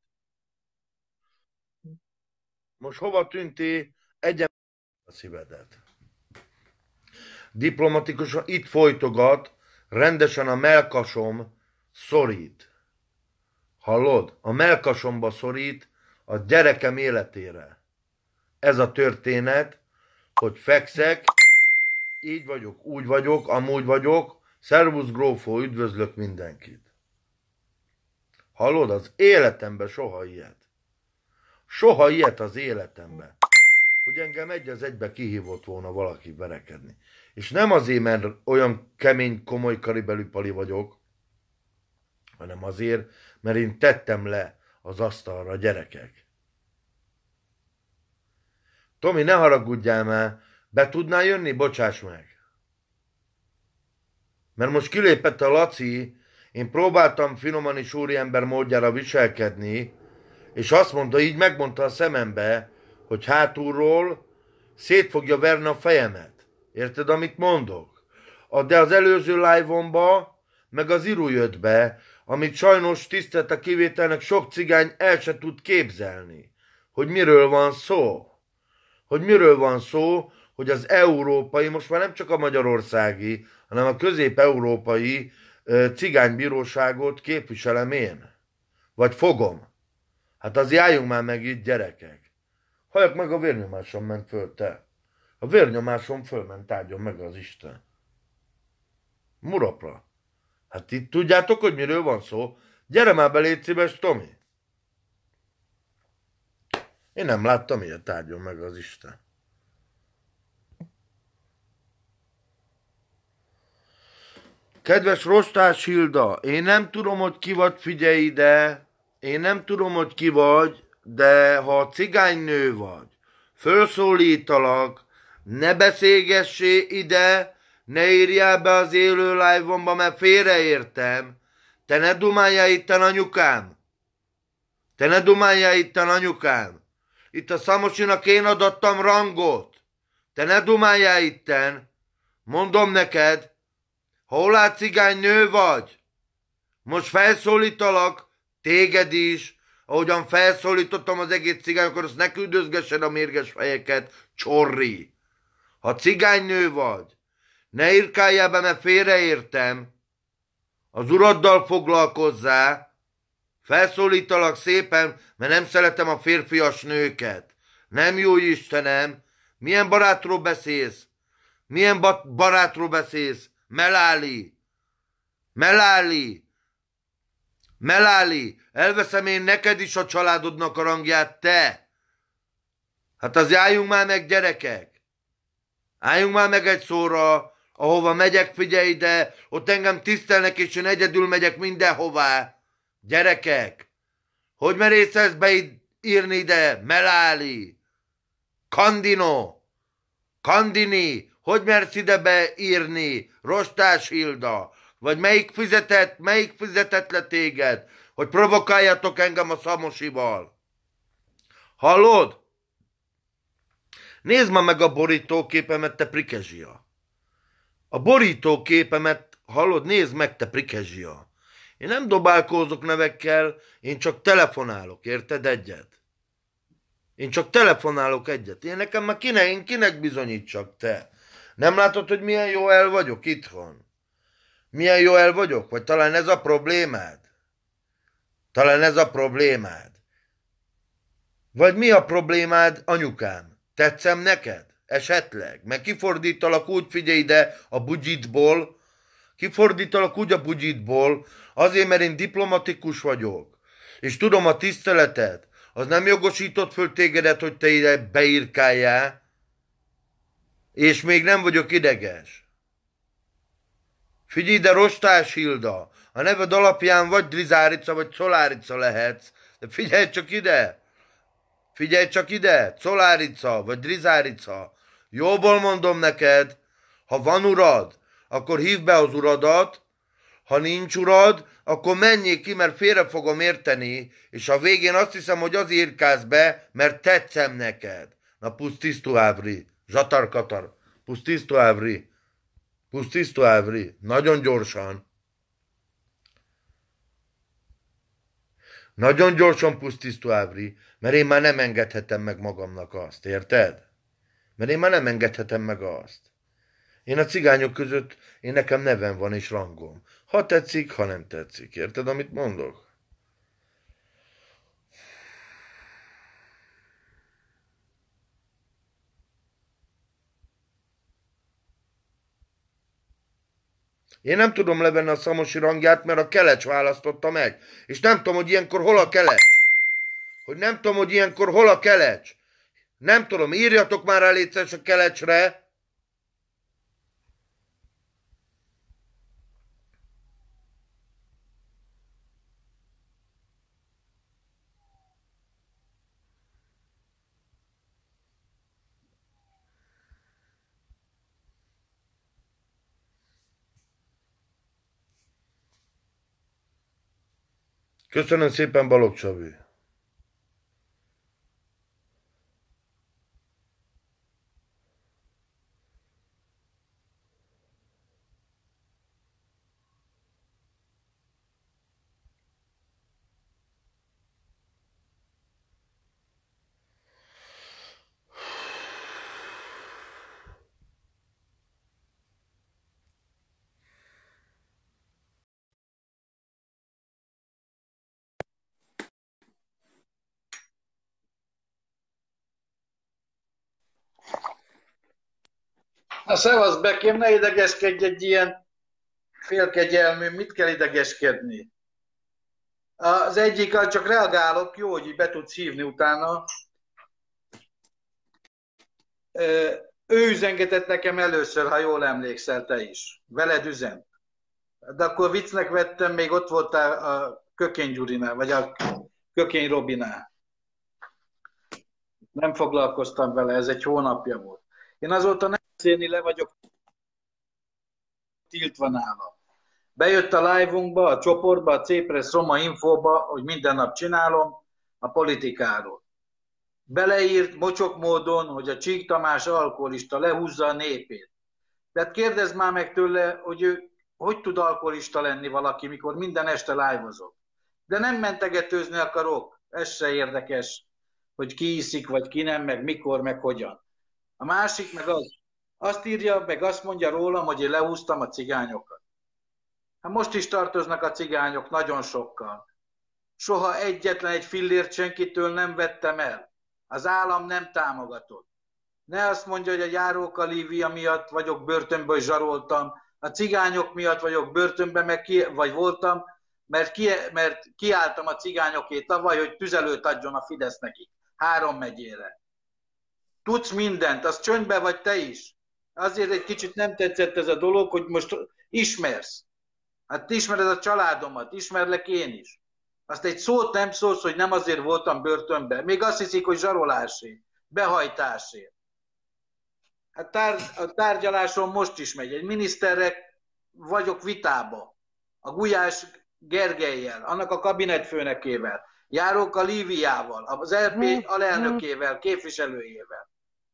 Most hova tűnti, egyen meg a szívedet. Diplomatikusan itt folytogat, rendesen a mellkasom szorít. Hallod? A mellkasomba szorít a gyerekem életére. Ez a történet, hogy fekszek, így vagyok, úgy vagyok, amúgy vagyok, szervusz grófó, üdvözlök mindenkit. Hallod? Az életemben soha ilyet. Soha ilyet az életemben. Hogy engem egy az egybe kihívott volna valaki verekedni. És nem azért, mert olyan kemény, komoly karibelű pali vagyok, hanem azért, mert én tettem le az asztalra a gyerekek. Tomi, ne haragudjál már, be tudnál jönni? Bocsáss meg. Mert most kilépett a Laci, én próbáltam finoman és úriember módjára viselkedni, és azt mondta, így megmondta a szemembe, hogy hátulról szét fogja verni a fejemet. Érted, amit mondok? De az előző live-omba, meg az Iru jött be, amit sajnos tisztelt a kivételnek sok cigány el se tud képzelni. Hogy miről van szó. Hogy miről van szó, hogy az európai, most már nem csak a magyarországi, hanem a közép-európai cigánybíróságot képviselem én. Vagy fogom. Hát azért álljunk már meg itt, gyerekek. Halljak meg, a vérnyomásom ment föl, te. A vérnyomásom fölment, áldjon meg az Isten. Murapra. Hát itt tudjátok, hogy miről van szó? Gyere már be, légy szíves, Tomi. Én nem láttam ilyet, áldjon meg az Isten. Kedves Rostás Hilda, én nem tudom, hogy ki vagy, figyelj ide. Én nem tudom, hogy ki vagy, de ha cigánynő vagy, fölszólítalak, ne beszélgessé ide, ne írjál be az élő live-omba, mert félreértem. Te ne dumáljál itten, anyukám. Te ne dumáljál itten, anyukám. Itt a Szamosinak én adattam rangot. Te ne dumáljál itten. Mondom neked, ha olá cigánynő vagy, most felszólítalak, téged is, ahogyan felszólítottam az egész cigány, akkor azt ne küldözgessed a mérges fejeket, csorri. Ha cigánynő vagy, ne írkáljál be, mert félreértem. Az uraddal foglalkozzál. Felszólítalak szépen, mert nem szeretem a férfias nőket. Nem, jó Istenem. Milyen barátról beszélsz? Milyen barátról beszélsz? Meláli. Meláli. Meláli. Elveszem én neked is a családodnak a rangját, te. Hát az álljunk már meg, gyerekek. Álljunk már meg egy szóra, ahova megyek, figyelj ide, ott engem tisztelnek, és én egyedül megyek mindenhová. Gyerekek, hogy merészelsz beírni ide, Meláli, Kandino, Kandini, hogy mersz ide beírni, Rostás Hilda, vagy melyik fizetett, melyik fizetett le téged, hogy provokáljatok engem a Szamosival. Hallod? Nézd ma meg a borítóképemet, te prikezsia. A borítóképemet, hallod, nézd meg, te prikezsia. Én nem dobálkozok nevekkel, én csak telefonálok, érted, egyet? Én csak telefonálok egyet. Én nekem már kinek, én kinek bizonyítsak, te? Nem látod, hogy milyen jó el vagyok itthon? Milyen jó el vagyok? Vagy talán ez a problémád? Talán ez a problémád? Vagy mi a problémád, anyukám? Tetszem neked? Esetleg? Meg kifordítalak úgy, figyelj ide, a bugyitból, kifordítalak úgy a bugyitból, azért, mert én diplomatikus vagyok, és tudom a tiszteletet, az nem jogosított föl tégedet, hogy te ide beírkáljál, és még nem vagyok ideges. Figyelj ide, Rostás Hilda, a neved alapján vagy Drizárica, vagy Colárica lehetsz, de figyelj csak ide, figyelj csak ide, Colárica, vagy Drizárica, jóból mondom neked, ha van urad, akkor hívd be az uradat, ha nincs urad, akkor menjél ki, mert félre fogom érteni, és a végén azt hiszem, hogy az írkálsz be, mert tetszem neked. Na, pusztisztu ávri, zsatar-katar, pusztisztu ávri, pusztisztu ávri, nagyon gyorsan. Nagyon gyorsan pusztisztu ávri, mert én már nem engedhetem meg magamnak azt, érted? Mert én már nem engedhetem meg azt. Én a cigányok között, én nekem nevem van és rangom. Ha tetszik, ha nem tetszik. Érted, amit mondok? Én nem tudom levenni a Szamosi rangját, mert a Kelecs választotta meg. És nem tudom, hogy ilyenkor hol a Kelecs. Hogy nem tudom, hogy ilyenkor hol a Kelecs. Nem tudom, írjatok már el létszes a Kelecsre. Köszönöm szépen, Balogh Csabi. Na, szevasz, Bekém, ne idegeskedj egy ilyen félkegyelmű, mit kell idegeskedni? Az egyik, csak reagálok, jó, hogy így be tudsz hívni utána. Ő üzengetett nekem először, ha jól emlékszel te is. Veled üzent. De akkor viccnek vettem, még ott voltál a Kökény Gyurinál, vagy a Kökény Robinál. Nem foglalkoztam vele, ez egy hónapja volt. Én azóta nem beszélni, le vagyok tiltva nála. Bejött a live-unkba, a csoportba, a C-Press Roma Infóba, hogy minden nap csinálom, a politikáról. Beleírt mocsok módon, hogy a Csík Tamás alkoholista, lehúzza a népét. Tehát kérdezd már meg tőle, hogy ő hogy tud alkoholista lenni valaki, mikor minden este live-ozok. De nem mentegetőzni akarok, ez se érdekes, hogy ki iszik, vagy ki nem, meg mikor, meg hogyan. A másik meg az, azt írja, meg azt mondja rólam, hogy én lehúztam a cigányokat. Hát most is tartoznak a cigányok nagyon sokkal. Soha egyetlen egy fillért senkitől nem vettem el. Az állam nem támogatott. Ne azt mondja, hogy a Járóka Lívia miatt vagyok börtönből, zsaroltam, a cigányok miatt vagyok börtönben, meg ki, vagy voltam, mert, ki, mert kiálltam a cigányokét tavaly, hogy tüzelőt adjon a Fidesz nekik. Három megyére. Tudsz mindent, az csöndbe vagy te is. Azért egy kicsit nem tetszett ez a dolog, hogy most ismersz. Hát ismered a családomat, ismerlek én is. Azt egy szót nem szólsz, hogy nem azért voltam börtönben. Még azt hiszik, hogy zsarolásért, behajtásért. Hát tár, a tárgyaláson most is megy. Egy miniszterrel vagyok vitába. A Gulyás Gergellyel, annak a kabinetfőnekével, Járóka Líviával, az el pé alelnökével, képviselőjével.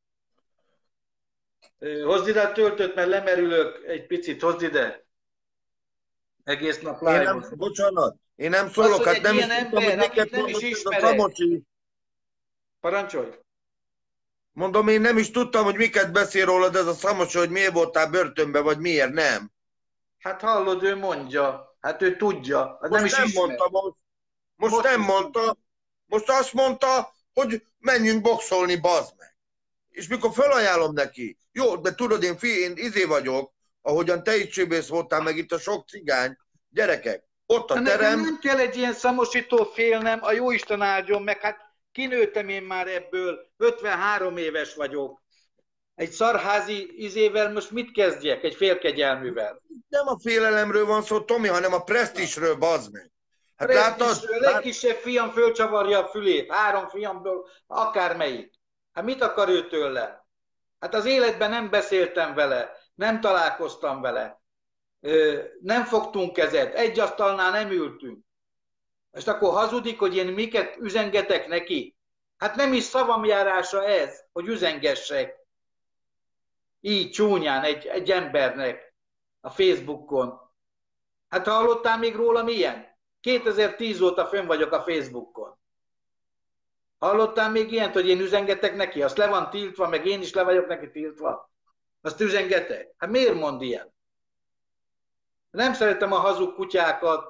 Hozd ide a töltőt, mert lemerülök egy picit, hozd ide. Egész nap live. Én nem, bocsánat, én nem szólok, az, hát nem is ember, tudtam, hogy miket nem mondott is ez a Szamocsi. Parancsolj! Mondom, én nem is tudtam, hogy miket beszél rólad ez a Szamocsi, hogy miért voltál börtönbe, vagy miért nem. Hát hallod, ő mondja. Hát ő tudja. Most nem is nem ismer. mondta, most, most, most nem mondta. Most azt mondta, hogy menjünk boxolni, bazd meg. És mikor felajánlom neki, jó, de tudod, én, fi, én izé vagyok, ahogyan te is csibész voltál, meg itt a sok cigány, gyerekek, ott a terem. Nem kell egy ilyen szamosító félnem, a jóisten áldjon meg, hát kinőttem én már ebből, ötvenhárom éves vagyok. Egy szarházi izével most mit kezdjek, egy félkegyelművel? Nem a félelemről van szó, Tomi, hanem a presztisről, bazd meg. Hát látod? A legkisebb fiam fölcsavarja a fülét, három fiamból akármelyik. Hát mit akar ő tőle? Hát az életben nem beszéltem vele, nem találkoztam vele, nem fogtunk kezet, egy asztalnál nem ültünk. És akkor hazudik, hogy én miket üzengetek neki. Hát nem is szavamjárása ez, hogy üzengessek. Így csúnyán egy, egy embernek a Facebookon. Hát hallottál még rólam ilyen? kétezer-tíz óta fönn vagyok a Facebookon. Hallottál még ilyent, hogy én üzengetek neki? Azt le van tiltva, meg én is le vagyok neki tiltva. Azt üzengetek? Hát miért mond ilyen? Nem szeretem a hazug kutyákat.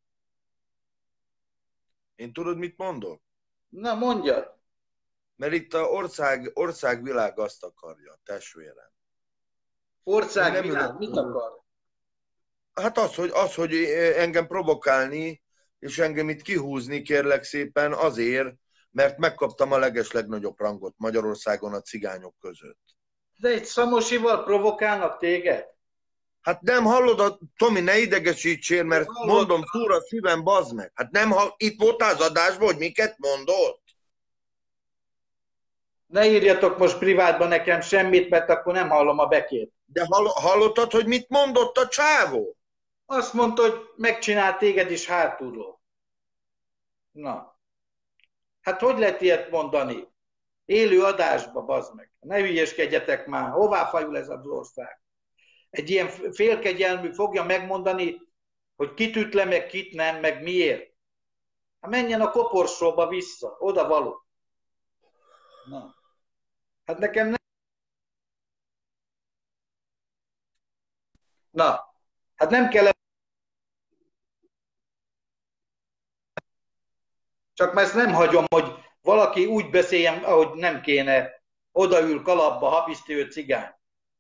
Én tudod, mit mondok? Na, mondjad. Mert itt a ország, országvilág azt akarja, testvérem. Országvilág? Mit akar? Hát az hogy, az, hogy engem provokálni, és engem itt kihúzni, kérlek szépen, azért, mert megkaptam a legeslegnagyobb rangot Magyarországon a cigányok között. De egy Szamosival provokálnak téged? Hát nem hallod, a... Tomi, ne idegesítsél, mert hallod, mondom, túl a szívem, bazd meg. Hát nem hall... Itt voltál az adásban, hogy miket mondott? Ne írjatok most privátban nekem semmit, mert akkor nem hallom a bekét. De hall... hallottad, hogy mit mondott a csávó? Azt mondta, hogy megcsinált téged is hátulról. Na. Hát hogy lehet ilyet mondani? Élő adásba, bazd meg. Ne hülyeskedjetek már. Hová fajul ez az ország? Egy ilyen félkegyelmű fogja megmondani, hogy kit üt le, meg kit nem, meg miért. Hát menjen a koporsóba vissza, oda való. Na. Hát nekem nem... Na. Hát nem kell... Csak már ezt nem hagyom, hogy valaki úgy beszéljen, ahogy nem kéne. Odaül kalapba, hapisztő cigány.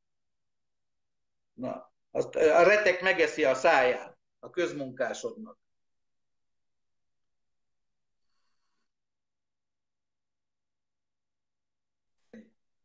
Na, azt a retek megeszi a száját a közmunkásodnak.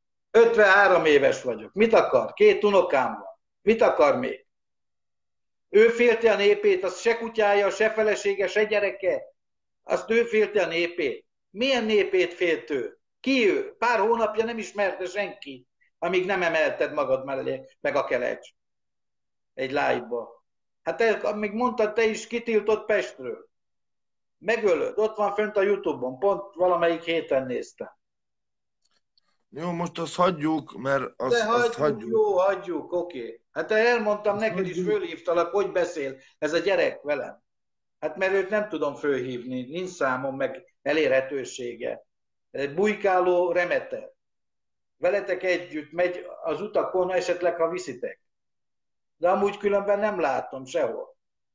ötvenhárom éves vagyok. Mit akar? Két unokám van. Mit akar még? Ő félti a népét, az se kutyája, se felesége, se gyereke. Azt ő félti a népét. Milyen népét félt ő? Ki ő? Pár hónapja nem ismerte senki, amíg nem emelted magad mellé, meg a Kelecs. Egy live-ba. Hát te, még mondtad, te is kitiltott Pestről. Megölöd, ott van fönt a Youtube-on, pont valamelyik héten néztem. Jó, most azt hagyjuk, mert azt, De hagyjuk, azt hagyjuk. Jó, hagyjuk, oké. Okay. Hát elmondtam azt neked hagyjuk. is, fölhívtalak, hogy beszél ez a gyerek velem. Hát mert őt nem tudom fölhívni, nincs számom, meg elérhetősége. Egy bujkáló remete. Veletek együtt megy az utakon, esetleg ha viszitek. De amúgy különben nem látom sehol.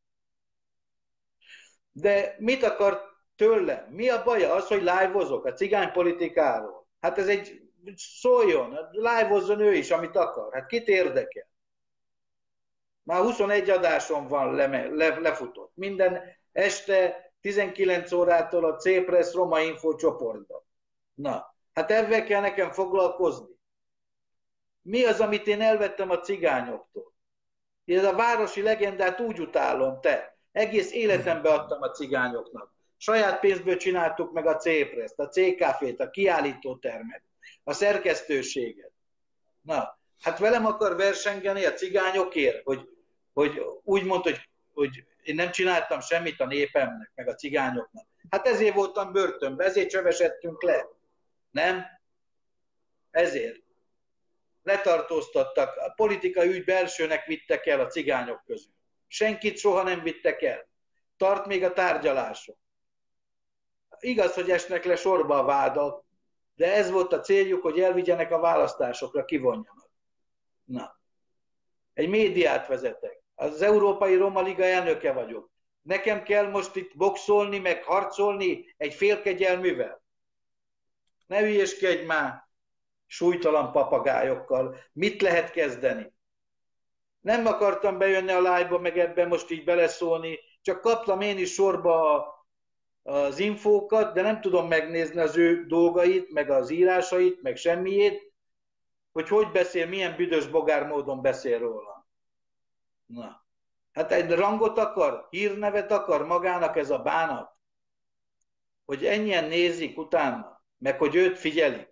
De mit akar tőlem? Mi a baja? Az, hogy live-ozok a cigánypolitikáról. Hát ez egy, szóljon, live-ozzon ő is, amit akar. Hát kit érdekel? Már huszonegy adáson van le, le, lefutott. Minden este tizenkilenc órától a C-Press Roma Info csoportban. Na, hát ebben kell nekem foglalkozni. Mi az, amit én elvettem a cigányoktól? Én a városi legendát úgy utálom, te. Egész életembe adtam a cigányoknak. Saját pénzből csináltuk meg a C-Press-t, a cé ká ef-t, a kiállítótermet, a szerkesztőséget. Na, hát velem akar versengeni a cigányokért, hogy, hogy úgy mondta, hogy, hogy én nem csináltam semmit a népemnek, meg a cigányoknak. Hát ezért voltam börtönben, ezért csövesedtünk le. Nem? Ezért. Letartóztattak, a politikai ügy belsőnek vittek el a cigányok közül. Senkit soha nem vittek el. Tart még a tárgyalások. Igaz, hogy esnek le sorba a vádak, de ez volt a céljuk, hogy elvigyenek a választásokra, kivonjanak. Na. Egy médiát vezetek. Az Európai Roma Liga elnöke vagyok. Nekem kell most itt boxolni, meg harcolni egy félkegyelművel. Ne hülyeskedj már súlytalan papagájokkal. Mit lehet kezdeni? Nem akartam bejönni a live-ba, meg ebben most így beleszólni, csak kaptam én is sorba az infókat, de nem tudom megnézni az ő dolgait, meg az írásait, meg semmiét, hogy hogy beszél, milyen büdös bogár módon beszél róla. Na. Hát egy rangot akar, hírnevet akar magának ez a bánat, hogy ennyien nézik utána, meg hogy őt figyelik.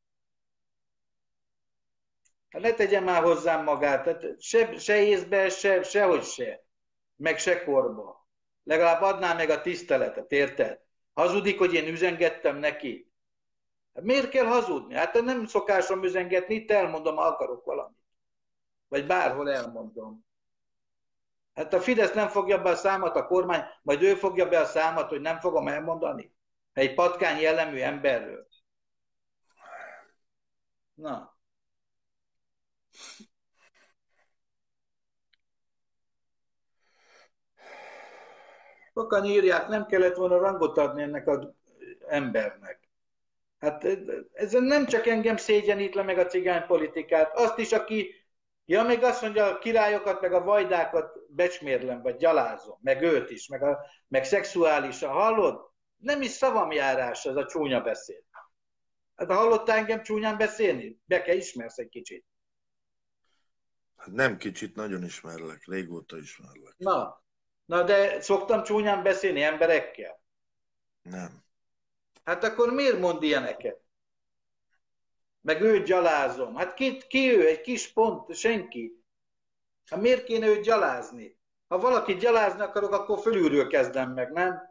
Hát ne tegye már hozzám magát, tehát se, se észbe, se, sehogy se, meg se korba. Legalább adná meg a tiszteletet, érted? Hazudik, hogy én üzengettem neki. Hát miért kell hazudni? Hát nem szokásom üzengetni, itt elmondom, ha akarok valamit. Vagy bárhol elmondom. Hát a Fidesz nem fogja be a számat, a kormány, majd ő fogja be a számat, hogy nem fogom elmondani. Egy patkány jellemű emberről. Na. Sokan írják, nem kellett volna rangot adni ennek az embernek. Hát ez nem csak engem szégyenít le meg a cigánypolitikát, azt is, aki, ja, még azt mondja, a királyokat, meg a vajdákat becsmérlem, vagy gyalázom, meg őt is, meg, a, meg szexuálisan, hallod? Nem is szavamjárás ez a csúnya beszéd. Hát hallottál engem csúnyán beszélni? Be kell ismersz egy kicsit. Hát nem kicsit, nagyon ismerlek, régóta ismerlek. Na, na de szoktam csúnyán beszélni emberekkel? Nem. Hát akkor miért mond ilyeneket? Meg őt gyalázom. Hát ki, ki ő? Egy kis pont, senki. Hát miért kéne őt gyalázni? Ha valakit gyalázni akarok, akkor fölülről kezdem meg, nem?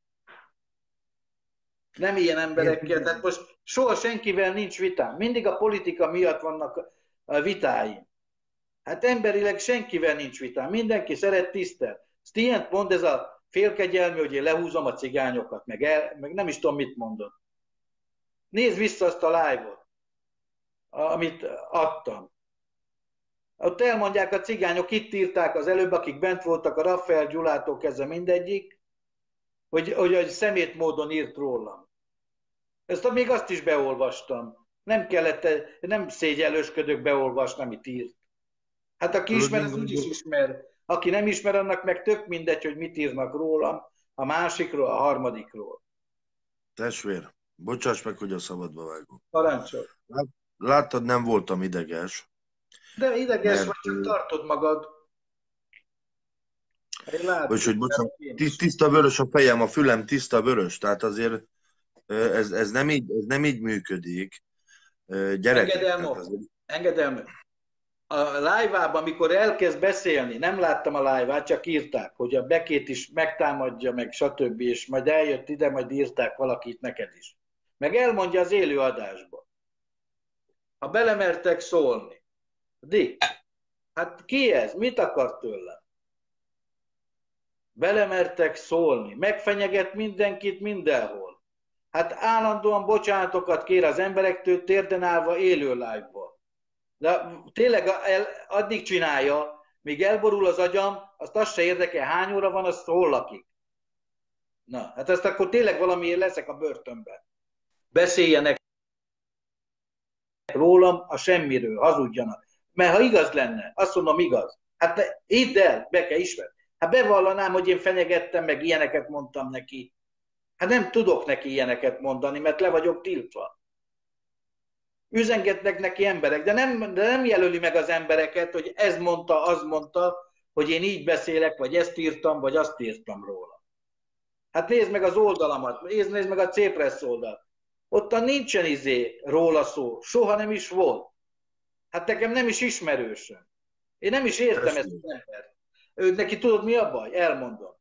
Nem ilyen emberekkel. Tehát most soha senkivel nincs vitám. Mindig a politika miatt vannak a vitáim. Hát emberileg senkivel nincs vitám. Mindenki szeret tisztelt. Ezt ilyent mond ez a félkegyelmű, hogy én lehúzom a cigányokat, meg, el, meg nem is tudom, mit mondod. Nézd vissza azt a live-ot, amit adtam. Ott elmondják a cigányok, itt írták az előbb, akik bent voltak, a Raffael Gyulától kezdve mindegyik, hogy, hogy egy szemét módon írt rólam. Ezt még azt is beolvastam. Nem kellett, nem szégyellősködök beolvasni, amit írt. Hát aki ismer, az úgyis ismer. Aki nem ismer, annak meg tök mindegy, hogy mit írnak rólam, a másikról, a harmadikról. Testvér, bocsáss meg, hogy a szabadba vágok. Parancsol. Láttad, nem voltam ideges. De ideges mert... vagy, csak tartod magad. Vagyis, hogy bocsánat, tiszta vörös a fejem, a fülem tiszta vörös, tehát azért ez, ez, nem, így, ez nem így működik. Gyerekek, Engedelmok, azért... engedelmok. A live-ában, amikor elkezd beszélni, nem láttam a live-át, csak írták, hogy a Bekét is megtámadja, meg stb. És majd eljött ide, majd írták valakit neked is. Meg elmondja az élő adásba. Ha belemertek szólni. Dick, hát ki ez? Mit akar tőlem? Belemertek szólni. Megfenyeget mindenkit mindenhol. Hát állandóan bocsánatokat kér az emberektől térden állva élő live-ba. De tényleg addig csinálja, míg elborul az agyam, azt azt se érdekel, hány óra van, azt hol lakik. Na, hát ezt akkor tényleg valamiért leszek a börtönben. Beszéljenek rólam a semmiről, hazudjanak. Mert ha igaz lenne, azt mondom igaz. Hát hidd el, be kell ismer. Hát bevallanám, hogy én fenyegettem, meg ilyeneket mondtam neki. Hát nem tudok neki ilyeneket mondani, mert le vagyok tiltva. Üzengetnek neki emberek, de nem, de nem jelöli meg az embereket, hogy ez mondta, az mondta, hogy én így beszélek, vagy ezt írtam, vagy azt írtam róla. Hát nézd meg az oldalamat, nézd, nézd meg a C-Press oldalt. Ottan nincsen izé róla szó, soha nem is volt. Hát nekem nem is ismerősöm. Én nem is értem ezt az embert. Ő, neki tudod mi a baj? Elmondom.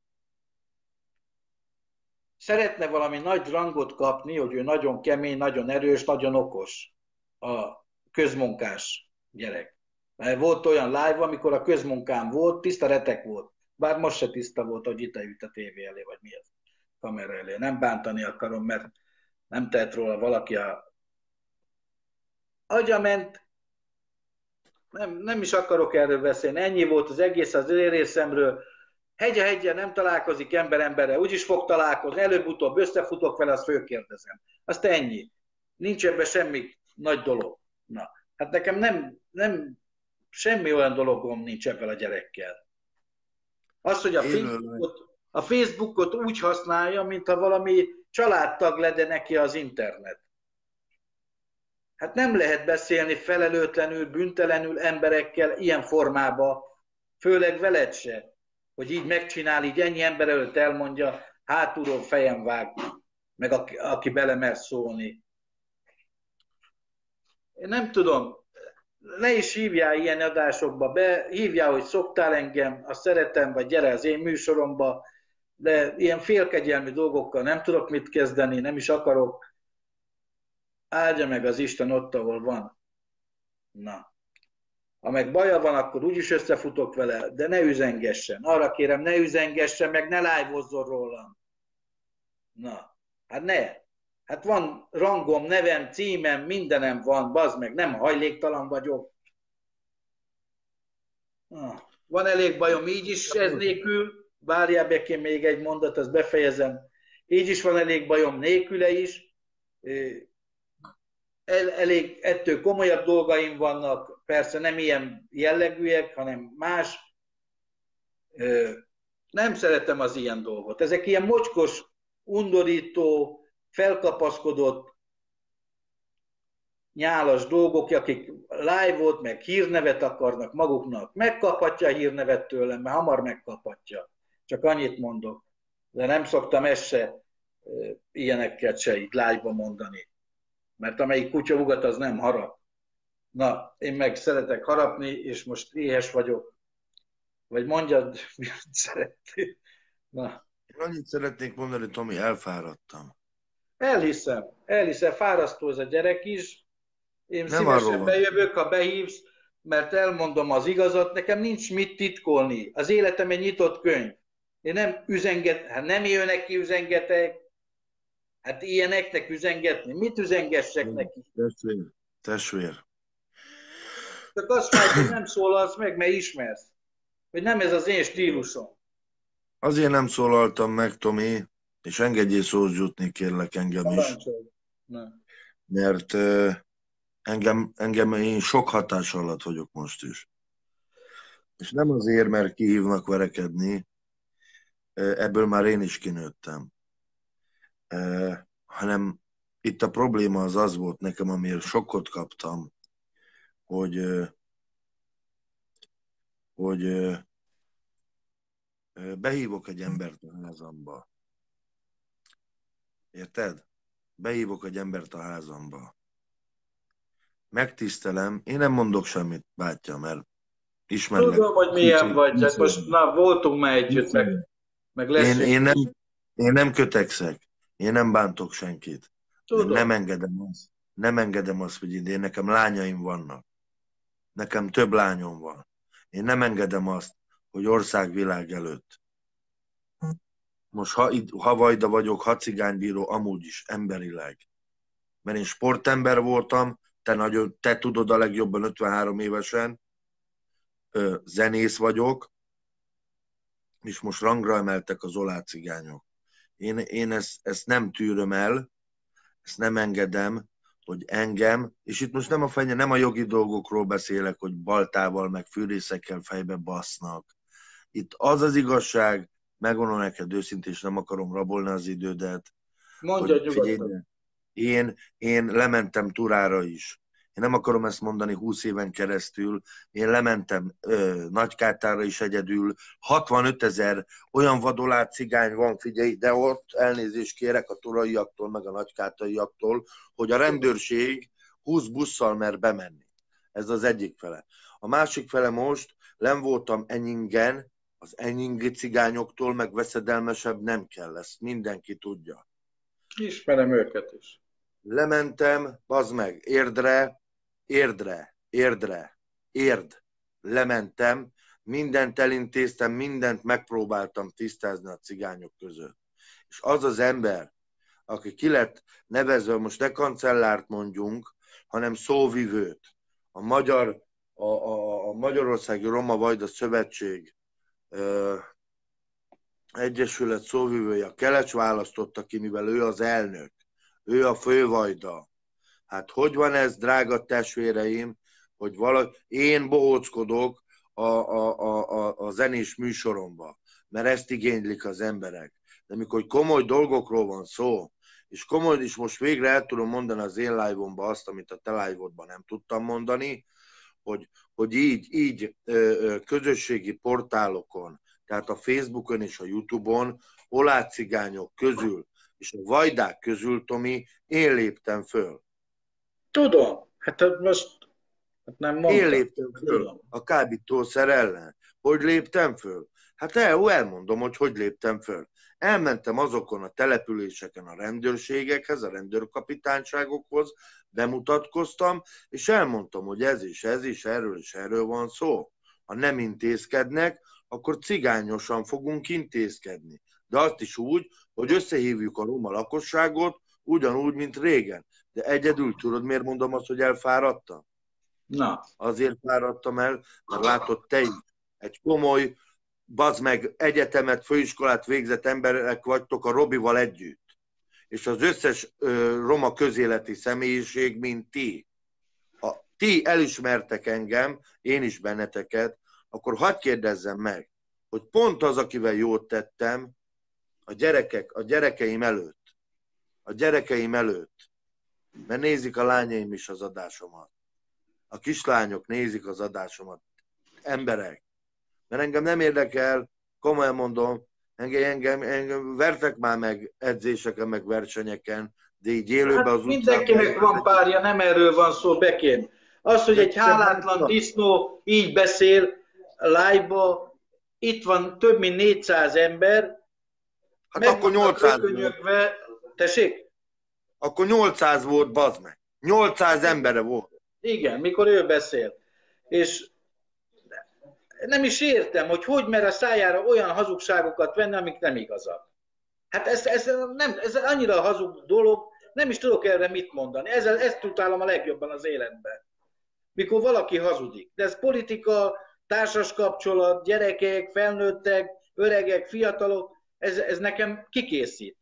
Szeretne valami nagy rangot kapni, hogy ő nagyon kemény, nagyon erős, nagyon okos. A közmunkás gyerek. Mert volt olyan live, amikor a közmunkám volt, tiszta retek volt. Bár most se tiszta volt, hogy itt ült a tévé elé, vagy mi ez, kamera elé. Nem bántani akarom, mert nem tehet róla valaki a... Agyament, nem, nem is akarok erről beszélni, ennyi volt az egész az részemről. Hegye, hegye, nem találkozik ember emberre, úgyis fog találkozni, előbb-utóbb összefutok vele, azt fölkérdezem. Azt ennyi. Nincs ebben semmi nagy dolog. Na, hát nekem nem, nem semmi olyan dologom nincs ebben a gyerekkel. Az, hogy a Facebookot, a Facebookot úgy használja, mintha valami családtag lenne neki az internet. Hát nem lehet beszélni felelőtlenül, bűntelenül emberekkel ilyen formába, főleg veled se, hogy így megcsinál, így ennyi ember előtt elmondja, hátulról fejem vág, meg aki, aki belemer szólni. Én nem tudom, ne is hívjál ilyen adásokba be, hívjál, hogy szoktál engem, azt szeretem, vagy gyere az én műsoromba, de ilyen félkegyelmi dolgokkal nem tudok mit kezdeni, nem is akarok. Áldja meg az Isten ott, ahol van. Na. Ha meg baja van, akkor úgyis összefutok vele, de ne üzengessen. Arra kérem, ne üzengessen, meg ne live-ozzon rólam. Na, hát ne. Hát van rangom, nevem, címem, mindenem van, bazd meg, nem hajléktalan vagyok. Na. Van elég bajom így is ez nélkül, várjál Bekén még egy mondat, azt befejezem. Így is van elég bajom nélküle is. El, elég ettől komolyabb dolgaim vannak, persze nem ilyen jellegűek, hanem más. Nem szeretem az ilyen dolgot. Ezek ilyen mocskos, undorító, felkapaszkodott, nyálas dolgok, akik live-ot, meg hírnevet akarnak maguknak. Megkaphatja a hírnevet tőlem, mert hamar megkaphatja. Csak annyit mondok. De nem szoktam ezt se ilyeneket se itt live-ba mondani. Mert amelyik kutya ugat, az nem harap. Na, én meg szeretek harapni, és most éhes vagyok. Vagy mondjad, mit szeretnél. Na. Én annyit szeretnék mondani, Tomi, elfáradtam. Elhiszem, elhiszem, fárasztó ez a gyerek is. Én nem szívesen bejövök, ha behívsz, mert elmondom az igazat, nekem nincs mit titkolni. Az életem egy nyitott könyv. Én nem üzenget, hát nem jön neki üzengetek, hát ilyeneknek üzengetni. Mit üzengessek nem, neki? Testvér, testvér. Csak azt fájt, hogy nem szólalsz meg, mert ismersz. Hogy nem ez az én stílusom. Azért nem szólaltam meg, Tomi, és engedjél szóhoz jutni, kérlek engem is. Nem. Mert uh, engem, engem én sok hatás alatt vagyok most is. És nem azért, mert kihívnak verekedni, ebből már én is kinőttem. Uh, hanem itt a probléma az az volt nekem, amiért sokkot kaptam, hogy, uh, hogy uh, behívok egy embert a házamba. Érted? Behívok egy embert a házamba. Megtisztelem, én nem mondok semmit, bátyja, mert ismerlek. Tudom, hogy milyen vagy, hát most na, voltunk már együtt, meg, meg leszünk. Én, én, nem, én nem kötekszek, én nem bántok senkit. Én nem engedem azt, nem engedem azt, hogy én nekem lányaim vannak. Nekem több lányom van. Én nem engedem azt, hogy országvilág előtt. Most ha, ha vajda vagyok, ha cigánybíró, amúgy is emberileg. Mert én sportember voltam, te, nagyon, te tudod a legjobban ötvenhárom évesen, ö, zenész vagyok, és most rangra emeltek az olá cigányok. Én, én ezt, ezt nem tűröm el, ezt nem engedem, hogy engem, és itt most nem a fenye, nem a jogi dolgokról beszélek, hogy baltával, meg fűrészekkel fejbe basznak. Itt az az igazság, megmondom neked őszintén, és nem akarom rabolni az idődet. Mondja nyugodtan. Én, én lementem turára is. Én nem akarom ezt mondani húsz éven keresztül. Én lementem ö, Nagykátára is egyedül. hatvanötezer olyan vadolát cigány van, figyelj, de ott elnézést kérek a turaiaktól, meg a nagykátaiaktól, hogy a rendőrség húsz busszal mer bemenni. Ez az egyik fele. A másik fele most, len voltam Enyingen, az enyingi cigányoktól, meg veszedelmesebb nem kell, ezt mindenki tudja. Ismerem őket is. Lementem, bazd meg, Érdre, Érdre, Érdre, Érd. Lementem, mindent elintéztem, mindent megpróbáltam tisztázni a cigányok között. És az az ember, aki ki lett nevezve, most ne kancellárt mondjunk, hanem szóvivőt, a Magyar, a, a, a Magyarországi Roma Vajda Szövetség ö, Egyesület szóvivője, a Kelecs választotta ki, mivel ő az elnök. Ő a fővajda. Hát hogy van ez, drága testvéreim, hogy valaki, én bohóckodok a, a, a, a, a zenés műsoromba, mert ezt igénylik az emberek. De amikor komoly dolgokról van szó, és komoly, és most végre el tudom mondani az én live-omban azt, amit a te live-odban nem tudtam mondani, hogy, hogy így, így közösségi portálokon, tehát a Facebookon és a YouTube-on olácigányok közül, és a vajdák közül, Tomi, én léptem föl. Tudom, hát most hát nem mondtam. Én léptem föl Tudom. a kábítószer ellen. Hogy léptem föl? Hát el, elmondom, hogy hogy léptem föl. Elmentem azokon a településeken a rendőrségekhez, a rendőrkapitányságokhoz, bemutatkoztam, és elmondtam, hogy ez is, ez is, erről is, erről van szó. Ha nem intézkednek, akkor cigányosan fogunk intézkedni. De azt is úgy, hogy összehívjuk a roma lakosságot, ugyanúgy, mint régen. De egyedül tudod, miért mondom azt, hogy elfáradtam? Na. Azért fáradtam el, mert látod, te is egy komoly, bazd meg, egyetemet, főiskolát végzett emberek vagytok a Robival együtt. És az összes ö, roma közéleti személyiség, mint ti. Ha ti elismertek engem, én is benneteket, akkor hadd kérdezzem meg, hogy pont az, akivel jót tettem, a gyerekek, a gyerekeim előtt, a gyerekeim előtt, mert nézik a lányaim is az adásomat. A kislányok nézik az adásomat. Emberek. Mert engem nem érdekel, komolyan mondom, engem, engem, engem vertek már meg edzéseken, meg versenyeken, de így élőben hát az utcán... Mindenkinek van párja, nem erről van szó, Bekén. Az, hogy egy hálátlan disznó így beszél live-ba, itt van több mint négyszáz ember, hát akkor nyolcszáz kökönyökve... Tessék? Akkor nyolcszáz volt, bazd meg. nyolcszáz embere volt. Igen, mikor ő beszél. És nem is értem, hogy hogy mer a szájára olyan hazugságokat venni, amik nem igazak. Hát ez, ez, nem, ez annyira hazug dolog, nem is tudok erre mit mondani. Ezzel, ezt tudálom a legjobban az életben. Mikor valaki hazudik. De ez politika, társas kapcsolat, gyerekek, felnőttek, öregek, fiatalok, ez, ez nekem kikészít.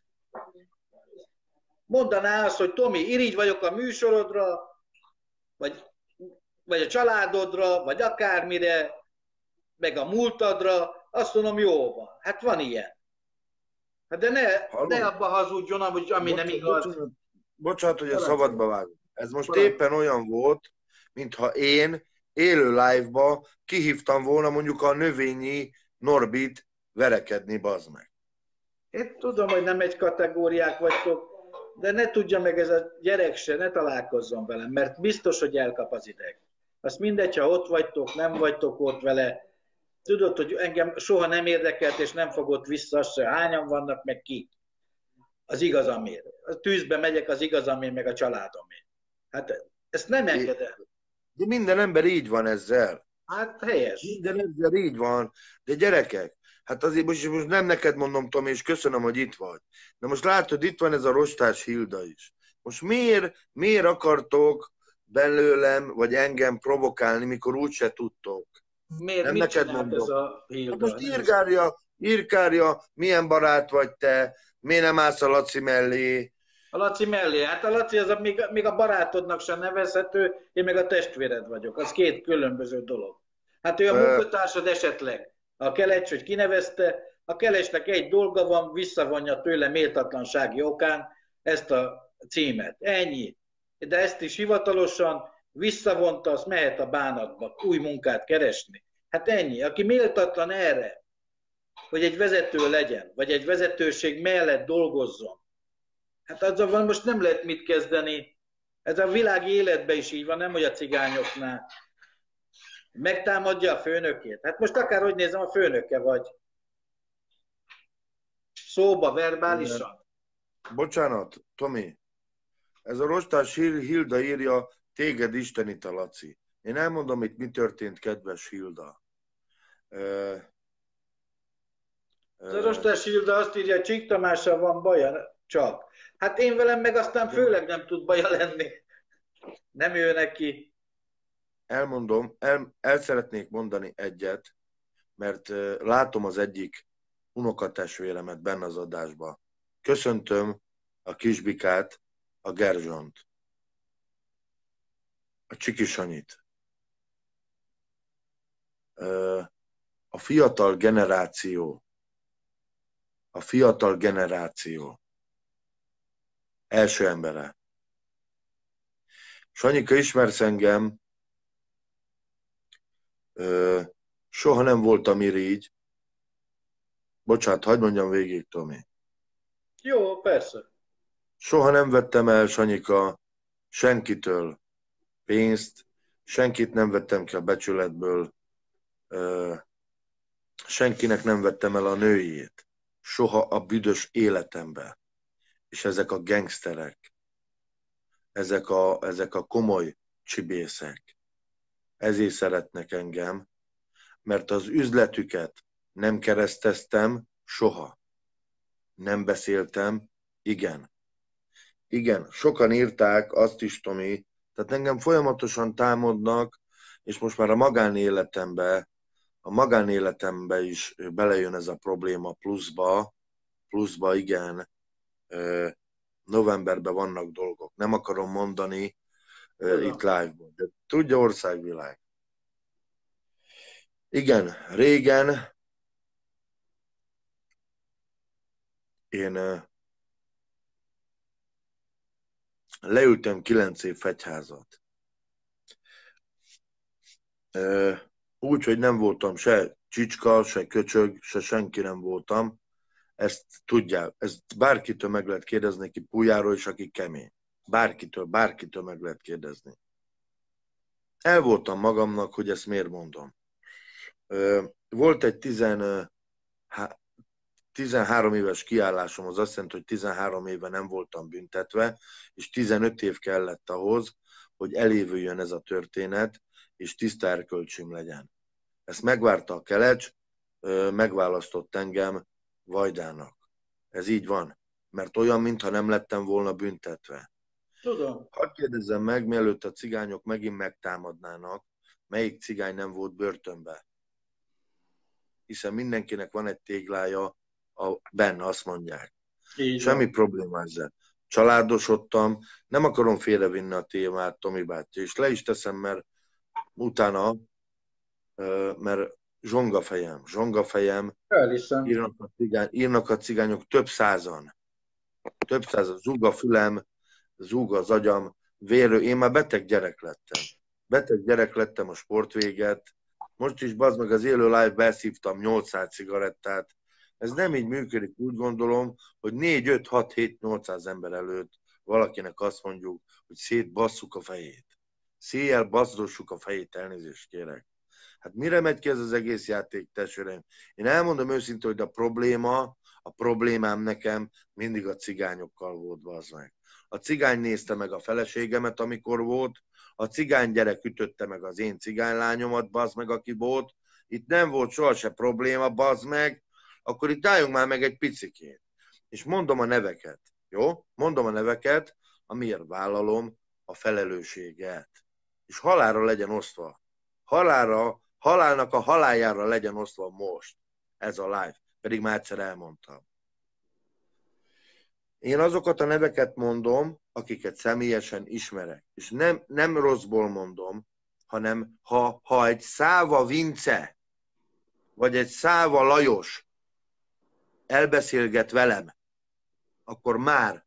Mondaná azt, hogy Tomi, irigy vagyok a műsorodra, vagy, vagy a családodra, vagy akármire, meg a múltadra, azt mondom, jó van. Hát van ilyen. Hát de ne, ne abba hazudjon, ami bocsánat, nem igaz. Bocsánat, bocsánat hogy a szabadba vágok. Ez most Parancs. éppen olyan volt, mintha én élő live-ba kihívtam volna mondjuk a Növényi Norbit verekedni, bazd meg. Én tudom, hogy nem egy kategóriák vagytok, de ne tudja meg ez a gyerek se, ne találkozzon velem, mert biztos, hogy elkap az ideg. Azt mindegy, ha ott vagytok, nem vagytok ott vele. Tudod, hogy engem soha nem érdekelt, és nem fogott vissza se, hányan vannak, meg ki. Az igazamért. A tűzbe megyek az igazamért, meg a családomért. Hát ezt nem engedem. De minden ember így van ezzel. Hát helyes. Minden ember így van. De gyerekek, hát azért most, most nem neked mondom, Tomi, és köszönöm, hogy itt vagy. De most látod, itt van ez a rostás Hilda is. Most miért, miért akartok belőlem, vagy engem provokálni, mikor úgyse tudtok? Miért? Nem Mit neked csinált mondom. ez a Hilda? Hát most írkálja, írkálja, milyen barát vagy te, miért nem állsz a Laci mellé. A Laci mellé. Hát a Laci az a, még, még a barátodnak sem nevezhető, én meg a testvéred vagyok. Az két különböző dolog. Hát ő a munkatársad esetleg. A Kelecs, hogy kinevezte, a Kelecsnek egy dolga van, visszavonja tőle méltatlansági okán ezt a címet. Ennyi. De ezt is hivatalosan visszavonta, az mehet a bánatba új munkát keresni. Hát ennyi. Aki méltatlan erre, hogy egy vezető legyen, vagy egy vezetőség mellett dolgozzon, hát azzal most nem lehet mit kezdeni. Ez a világi életben is így van, nem hogy a cigányoknál. Megtámadja a főnökét. Hát most akárhogy nézem, a főnöke vagy. Szóba, verbálisan. Bocsánat, Tomi. Ez a rostás Hilda írja, téged istenít a Laci. Én elmondom, itt mi történt, kedves Hilda. Uh, uh, a rostás Hilda azt írja, hogy Csík Tamással van baja, csak. Hát én velem meg aztán főleg nem tud baja lenni. Nem ő neki. Elmondom, el, el szeretnék mondani egyet, mert uh, látom az egyik unokatestvéremet benne az adásba. Köszöntöm a Kisbikát, a Gerzsont, a Csiki Sanyit. Uh, a fiatal generáció, a fiatal generáció első embere. Sanyika, ismersz engem, uh, soha nem voltam irigy. Bocsánat, hagyd mondjam végig, Tomi. Jó, persze. Soha nem vettem el, Sanyika, senkitől pénzt, senkit nem vettem ki a becsületből, uh, senkinek nem vettem el a nőjét. Soha a büdös életemben. És ezek a gangsterek, ezek a, ezek a komoly csibészek, ezért szeretnek engem, mert az üzletüket nem kereszteztem soha. Nem beszéltem, igen. Igen, sokan írták azt is, Tomi, tehát engem folyamatosan támadnak, és most már a magánéletembe, a magánéletembe is belejön ez a probléma pluszba, pluszba, igen, novemberben vannak dolgok. Nem akarom mondani uh, itt live-ban, de tudja országvilág. Igen, régen én uh, leültem kilenc év fegyházat. Uh, úgy, hogy nem voltam se csicska, se köcsög, se senki nem voltam. Ezt tudják, ezt bárkitől meg lehet kérdezni, aki Pulyáról is, aki kemény. Bárkitől, bárkitől meg lehet kérdezni. El voltam magamnak, hogy ezt miért mondom. Volt egy tizenhárom éves kiállásom, az azt jelenti, hogy tizenhárom éve nem voltam büntetve, és tizenöt év kellett ahhoz, hogy elévüljön ez a történet, és tiszta erkölcsöm legyen. Ezt megvárta a Kelecs, megválasztott engem Vajdának. Ez így van. Mert olyan, mintha nem lettem volna büntetve. Tudom. Hadd kérdezzem meg, mielőtt a cigányok megint megtámadnának, melyik cigány nem volt börtönbe. Hiszen mindenkinek van egy téglája, a, benne azt mondják. Így Semmi van. Probléma ezzel. Családosodtam, nem akarom félrevinni a témát, Tomi bátyja, és le is teszem, mert utána, mert zsongafejem, zsongafejem, írnak a, cigány, írnak a cigányok több százan. Több százan, zúg a fülem, zúg az agyam, vérő. Én már beteg gyerek lettem. Beteg gyerek lettem a sport véget. Most is, bazd meg, az élő live beszívtam nyolcszáz cigarettát, Ez nem így működik, úgy gondolom, hogy négy, öt, hat, hét, nyolcszáz ember előtt valakinek azt mondjuk, hogy szétbasszuk a fejét. Széjjel basszossuk a fejét, elnézést kérek. Hát mire megy ki ez az egész játék, testvérem? Én elmondom őszintén, hogy a probléma, a problémám nekem mindig a cigányokkal volt, bazd meg. A cigány nézte meg a feleségemet, amikor volt, a cigány gyerek ütötte meg az én cigánylányomat, bazd meg, aki volt. Itt nem volt sohasem probléma, bazd meg, akkor itt álljunk már meg egy picikét. És mondom a neveket, jó? Mondom a neveket, amiért vállalom a felelősséget. És halálra legyen osztva. Halálra, halálnak a haláljára legyen osztva most ez a live. Pedig már egyszer elmondtam. Én azokat a neveket mondom, akiket személyesen ismerek. És nem, nem rosszból mondom, hanem ha, ha egy Száva Vince, vagy egy Száva Lajos elbeszélget velem, akkor már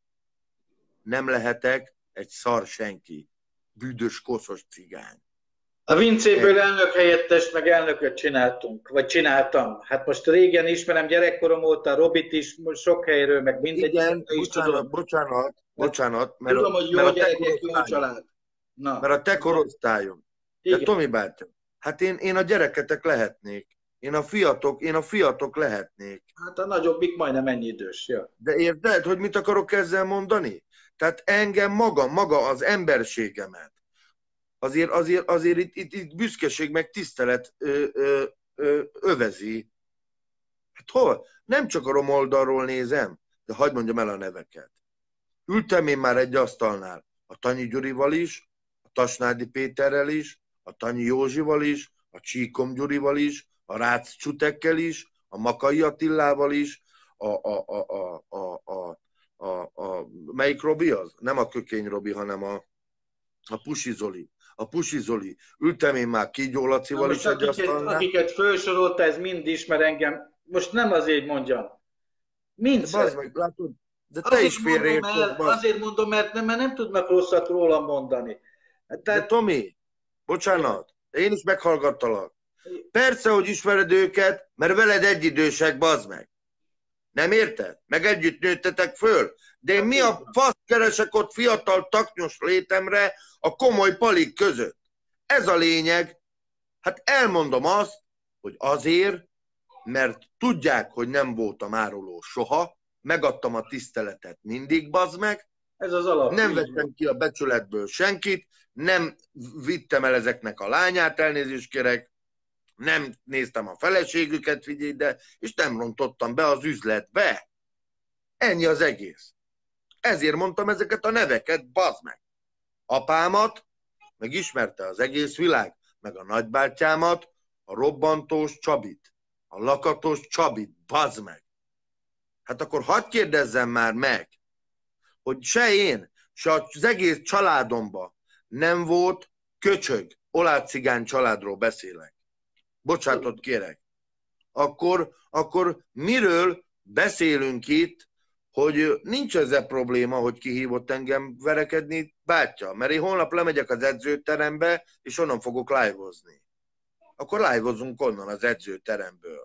nem lehetek egy szar senki, büdös, koszos cigány. A Vincéből elnök helyettes, meg elnököt csináltunk, vagy csináltam. Hát most régen ismerem, gyerekkorom óta, Robit is sok helyről, meg mindegy. Igen, bocsánat, bocsánat, bocsánat. Mert tudom, hogy jó gyerekek, jó család. Na. Mert a te korosztályom. De Tomi bátyám, hát én, én a gyereketek lehetnék. Én a fiatok, én a fiatok lehetnék. Hát a nagyobbik majdnem ennyi idős. Ja. De érted, hogy mit akarok ezzel mondani? Tehát engem maga, maga az emberségemet. Azért, azért, azért itt, itt, itt büszkeség meg tisztelet ö, ö, ö, övezi. Hát hol? Nem csak a romoldalról nézem, de hagyd mondjam el a neveket. Ültem én már egy asztalnál a Tanyi Gyurival is, a Tasnádi Péterrel is, a Tanyi Józsival is, a Csíkom Gyurival is, a Rácz Csutekkel is, a Makai Attilával is, a, a, a, a, a, a, a, a melyik Robi az? Nem a Kökény Robi, hanem a, a Pusi Zoli. A Pusi Zoli. Ültem én már Kígyó Lacival is egy asztalnál. Akiket felsorolta, ez mind ismer engem. Most nem azért mondjam. Mind de, meg, látod, de te azért is félreérted. Azért mondom, mert nem, mert nem tudnak rosszat rólam mondani. Tehát... De Tomi, bocsánat, én is meghallgattalak. Persze, hogy ismered őket, mert veled egyidősek, bazd meg. Nem érted? Meg együtt nőttetek föl. De én mi a fasz keresek ott fiatal taknyos létemre a komoly palik között? Ez a lényeg. Hát elmondom azt, hogy azért, mert tudják, hogy nem voltam áruló soha, megadtam a tiszteletet mindig, bazd meg. Ez az alap. Nem vettem ki a becsületből senkit, nem vittem el ezeknek a lányát, elnézést kérek, nem néztem a feleségüket, figyelj ide, és nem rontottam be az üzletbe. Ennyi az egész. Ezért mondtam ezeket a neveket, bazd meg. Apámat, meg ismerte az egész világ, meg a nagybátyámat, a robbantós Csabit, a lakatos Csabit, bazd meg. Hát akkor hadd kérdezzem már meg, hogy se én, se az egész családomban nem volt köcsög, olácigány családról beszélek. Bocsánatot kérek. Akkor, akkor miről beszélünk itt, hogy nincs ezzel probléma, hogy kihívott engem verekedni, bátya, mert én holnap lemegyek az edzőterembe, és onnan fogok live-ozni. Akkor live-ozunk onnan az edzőteremből.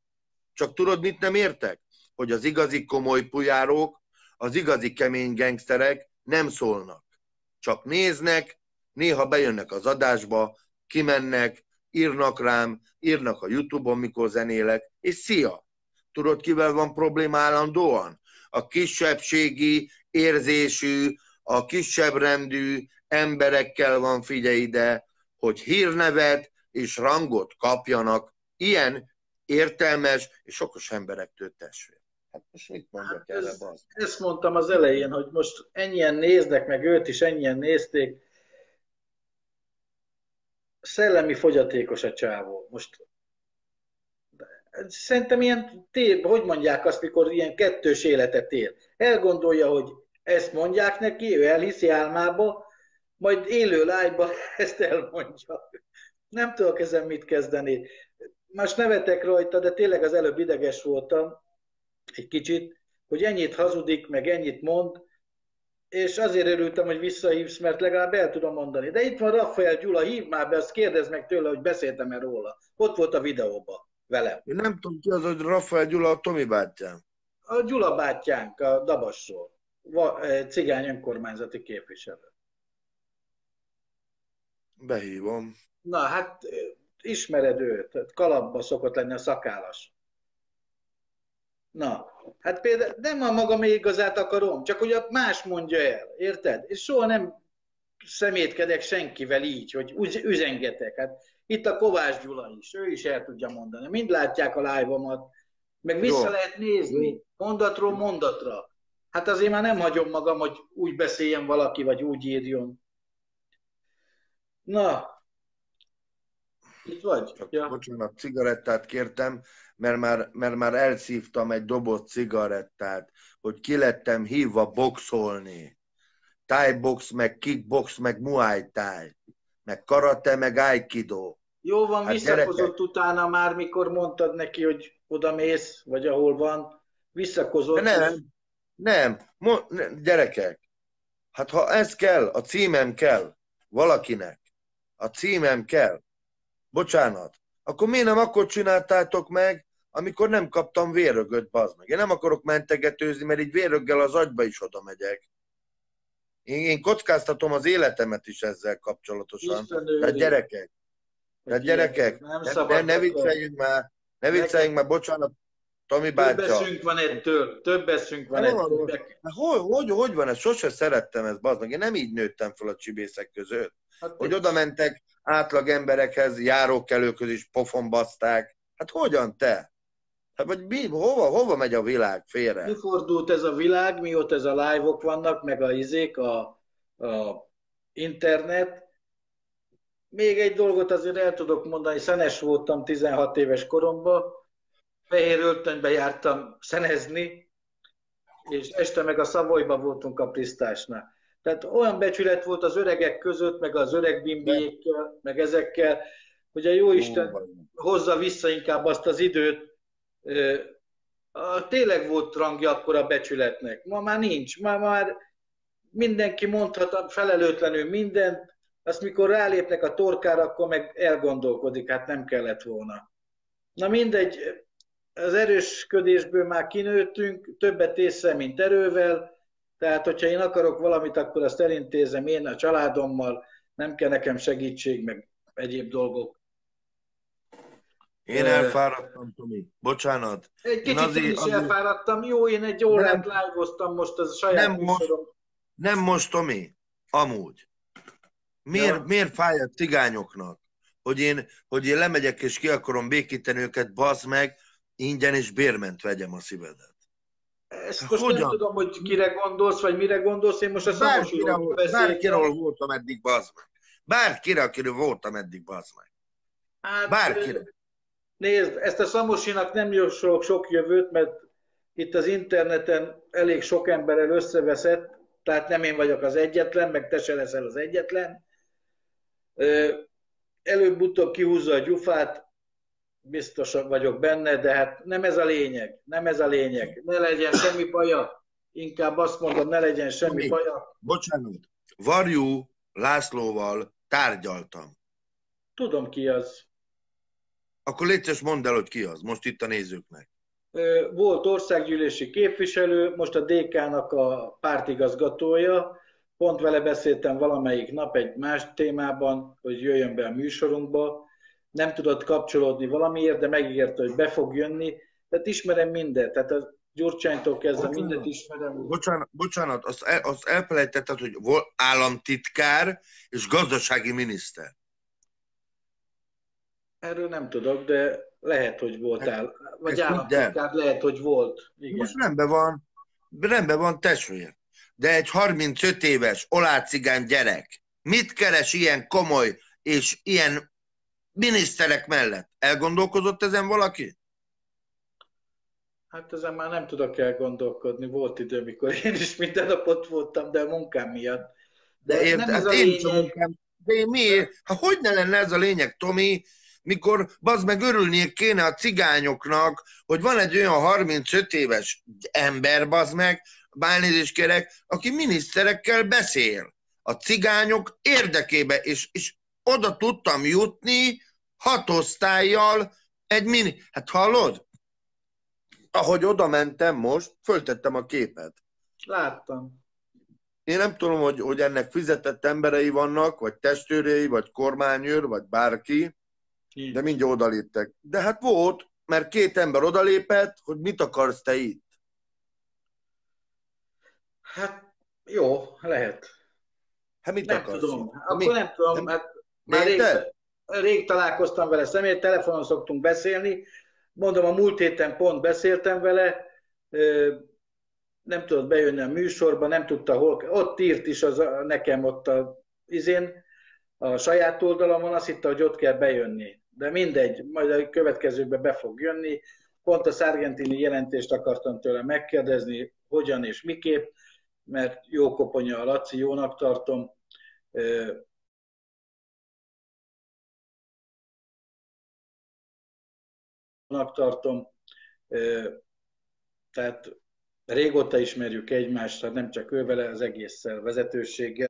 Csak tudod, mit nem értek? Hogy az igazi komoly pujárók, az igazi kemény gengszterek nem szólnak. Csak néznek, néha bejönnek az adásba, kimennek, írnak rám, írnak a YouTube-on, mikor zenélek, és szia! Tudod, kivel van probléma állandóan? A kisebbségi érzésű, a kisebb rendű emberekkel van, figyelj ide, hogy hírnevet és rangot kapjanak ilyen értelmes és okos emberektől, testvér. Hát most mit mondjak hát erre, ez, ezt mondtam az elején, hogy most ennyien néznek, meg őt is ennyien nézték. Szellemi fogyatékos a csávó. Most szerintem ilyen, tér, hogy mondják azt, mikor ilyen kettős életet él. Elgondolja, hogy ezt mondják neki, ő elhiszi álmába, majd élő live-ban ezt elmondja. Nem tudok ezen mit kezdeni. Most nevetek rajta, de tényleg az előbb ideges voltam egy kicsit, hogy ennyit hazudik, meg ennyit mond, és azért örültem, hogy visszahívsz, mert legalább el tudom mondani. De itt van Rafael Gyula, hív már be, azt kérdezd meg tőle, hogy beszéltem-e róla. Ott volt a videóban. velem. Én nem tudom ki az, hogy Rafael Gyula a Tomi bátyám. A Gyula bátyánk, a Dabasról. Cigány önkormányzati képviselő. Behívom. Na, hát ismered őt, kalapba szokott lenni a szakállas. Na, hát például nem a magam igazát akarom, csak hogy más mondja el, érted? És soha nem szemétkedek senkivel így, hogy üzengetek. Hát itt a Kovács Gyula is, ő is el tudja mondani. Mind látják a live-omat, meg vissza Jó. lehet nézni, mondatról mondatra. Hát azért már nem hagyom magam, hogy úgy beszéljen valaki, vagy úgy írjon. Na, itt vagy? Csak ja. Bocsánat, cigarettát kértem, mert már, mert már elszívtam egy doboz cigarettát, hogy ki lettem hívva boxolni. Thai box, meg kickbox, meg muay thai, meg karate, meg aikido. Jó van, hát visszakozott gyerekek. Utána már, mikor mondtad neki, hogy oda mész, vagy ahol van, visszakozott. De nem, nem, Mo- gyerekek, hát ha ez kell, a címem kell valakinek, a címem kell, bocsánat, akkor miért nem akkor csináltátok meg, amikor nem kaptam vérrögöt, bazd meg. Én nem akarok mentegetőzni, mert így vérröggel az agyba is oda megyek. Én, én kockáztatom az életemet is ezzel kapcsolatosan. Tehát gyerekek, tehát gyerekek, ne, ne, ne vicceljünk már, ne vicceljünk már, bocsánat, Tomi bátya. Több eszünk van ettől, több eszünk van ettől. Hogy, hogy, hogy van ez? Sose szerettem ezt, bazd meg. Én nem így nőttem fel a csibészek között. Hát hogy oda mentek átlag emberekhez, járókelőkhöz is pofon baszták. Hát hogyan te? Hát vagy mi, hova, hova megy a világ félre? Mi fordult ez a világ, mióta ez a live-ok vannak, meg a izék, a, a internet. Még egy dolgot azért el tudok mondani, szenes voltam tizenhat éves koromban, fehér öltönybe jártam szenezni, és este meg a Savoyba voltunk a Prisztásnál. Tehát olyan becsület volt az öregek között, meg az öreg bimbiékkel, meg ezekkel, hogy a Jóisten hozza vissza inkább azt az időt. Tényleg volt rangja akkor a becsületnek. Ma már nincs. Ma már mindenki mondhat felelőtlenül mindent, azt mikor rálépnek a torkára, akkor meg elgondolkodik, hát nem kellett volna. Na mindegy, az erősködésből már kinőttünk, többet észre, mint erővel, tehát hogyha én akarok valamit, akkor azt elintézem én a családommal, nem kell nekem segítség, meg egyéb dolgok. Én elfáradtam, Tomi. Bocsánat. Egy kicsit én, azért, én is azért... elfáradtam. Jó, én egy órát live-oztam most, az a saját nem most, nem most, Tomi. Amúgy. Miért, ja. miért fáj a cigányoknak, hogy én, hogy én lemegyek és ki akarom békíteni őket, bazd meg, ingyen és bérment vegyem a szívedet. Ezt most Hogyan? nem tudom, hogy kire gondolsz, vagy mire gondolsz, én most a Szamosról beszéltem. Bárkiről voltam eddig, bazd meg. Bárkire, akiről voltam eddig, bazd meg. Hát, Bárkire. Nézd, ezt a Szamosinak nem jósolok sok jövőt, mert itt az interneten elég sok emberrel összeveszett, tehát nem én vagyok az egyetlen, meg te se leszel az egyetlen. Előbb-utóbb kihúzza a gyufát, biztos vagyok benne, de hát nem ez a lényeg, nem ez a lényeg. Ne legyen semmi baja, inkább azt mondom, ne legyen semmi baja. Bocsánat, Varjú Lászlóval tárgyaltam. Tudom, ki az. Akkor légy szíves, mondd el, hogy ki az, most itt a nézőknek. Volt országgyűlési képviselő, most a dé ká-nak a pártigazgatója. Pont vele beszéltem valamelyik nap egy más témában, hogy jöjjön be a műsorunkba. Nem tudott kapcsolódni valamiért, de megígérte, hogy be fog jönni. Tehát ismerem mindent. Tehát a Gyurcsánytól kezdve bocsánat, mindent ismerem. Bocsánat, bocsánat azt, el, azt elfelejtetted, hogy volt államtitkár és gazdasági miniszter. Erről nem tudok, de lehet, hogy voltál. Vagy államtitkár, lehet, hogy volt. Igen. Most rendben van, rendben van, testvér. De egy harmincöt éves olácigány gyerek mit keres ilyen komoly és ilyen miniszterek mellett? Elgondolkozott ezen valaki? Hát ezen már nem tudok elgondolkodni. Volt idő, mikor én is minden nap ott voltam, de a munkám miatt. De, de érted, nem ez hát a lényeg. Munkám, de miért? Ha hogy ne lenne ez a lényeg, Tomi, mikor bazd meg örülnék kéne a cigányoknak, hogy van egy olyan harmincöt éves ember, bazd meg, bálnézést kérek, aki miniszterekkel beszél a cigányok érdekébe, és, és oda tudtam jutni hat osztályjal Egy mini, hát hallod? Ahogy oda mentem most, föltettem a képet. Láttam. Én nem tudom, hogy, hogy ennek fizetett emberei vannak, vagy testőrei, vagy kormányőr, vagy bárki, Így. de mindjárt odaléptek. De hát volt, mert két ember odalépett, hogy mit akarsz te itt? Hát jó, lehet. Hát mit Nem akarsz tudom. itt? Akkor Mi? nem tudom, Nem? hát már rég, Érted? rég találkoztam vele személy, telefonon szoktunk beszélni. Mondom, a múlt héten pont beszéltem vele, nem tudott bejönni a műsorba, nem tudta hol, ott írt is az, nekem ott a izén, a saját oldalamon, azt hitte, hogy ott kell bejönni. De mindegy, majd a következőkben be fog jönni. Pont a szargentini jelentést akartam tőle megkérdezni, hogyan és miképp, mert jó koponya a Laci, jónak tartom. Jónak tartom. Tehát régóta ismerjük egymást, hát nem csak ő vele, az egész vezetőséggel.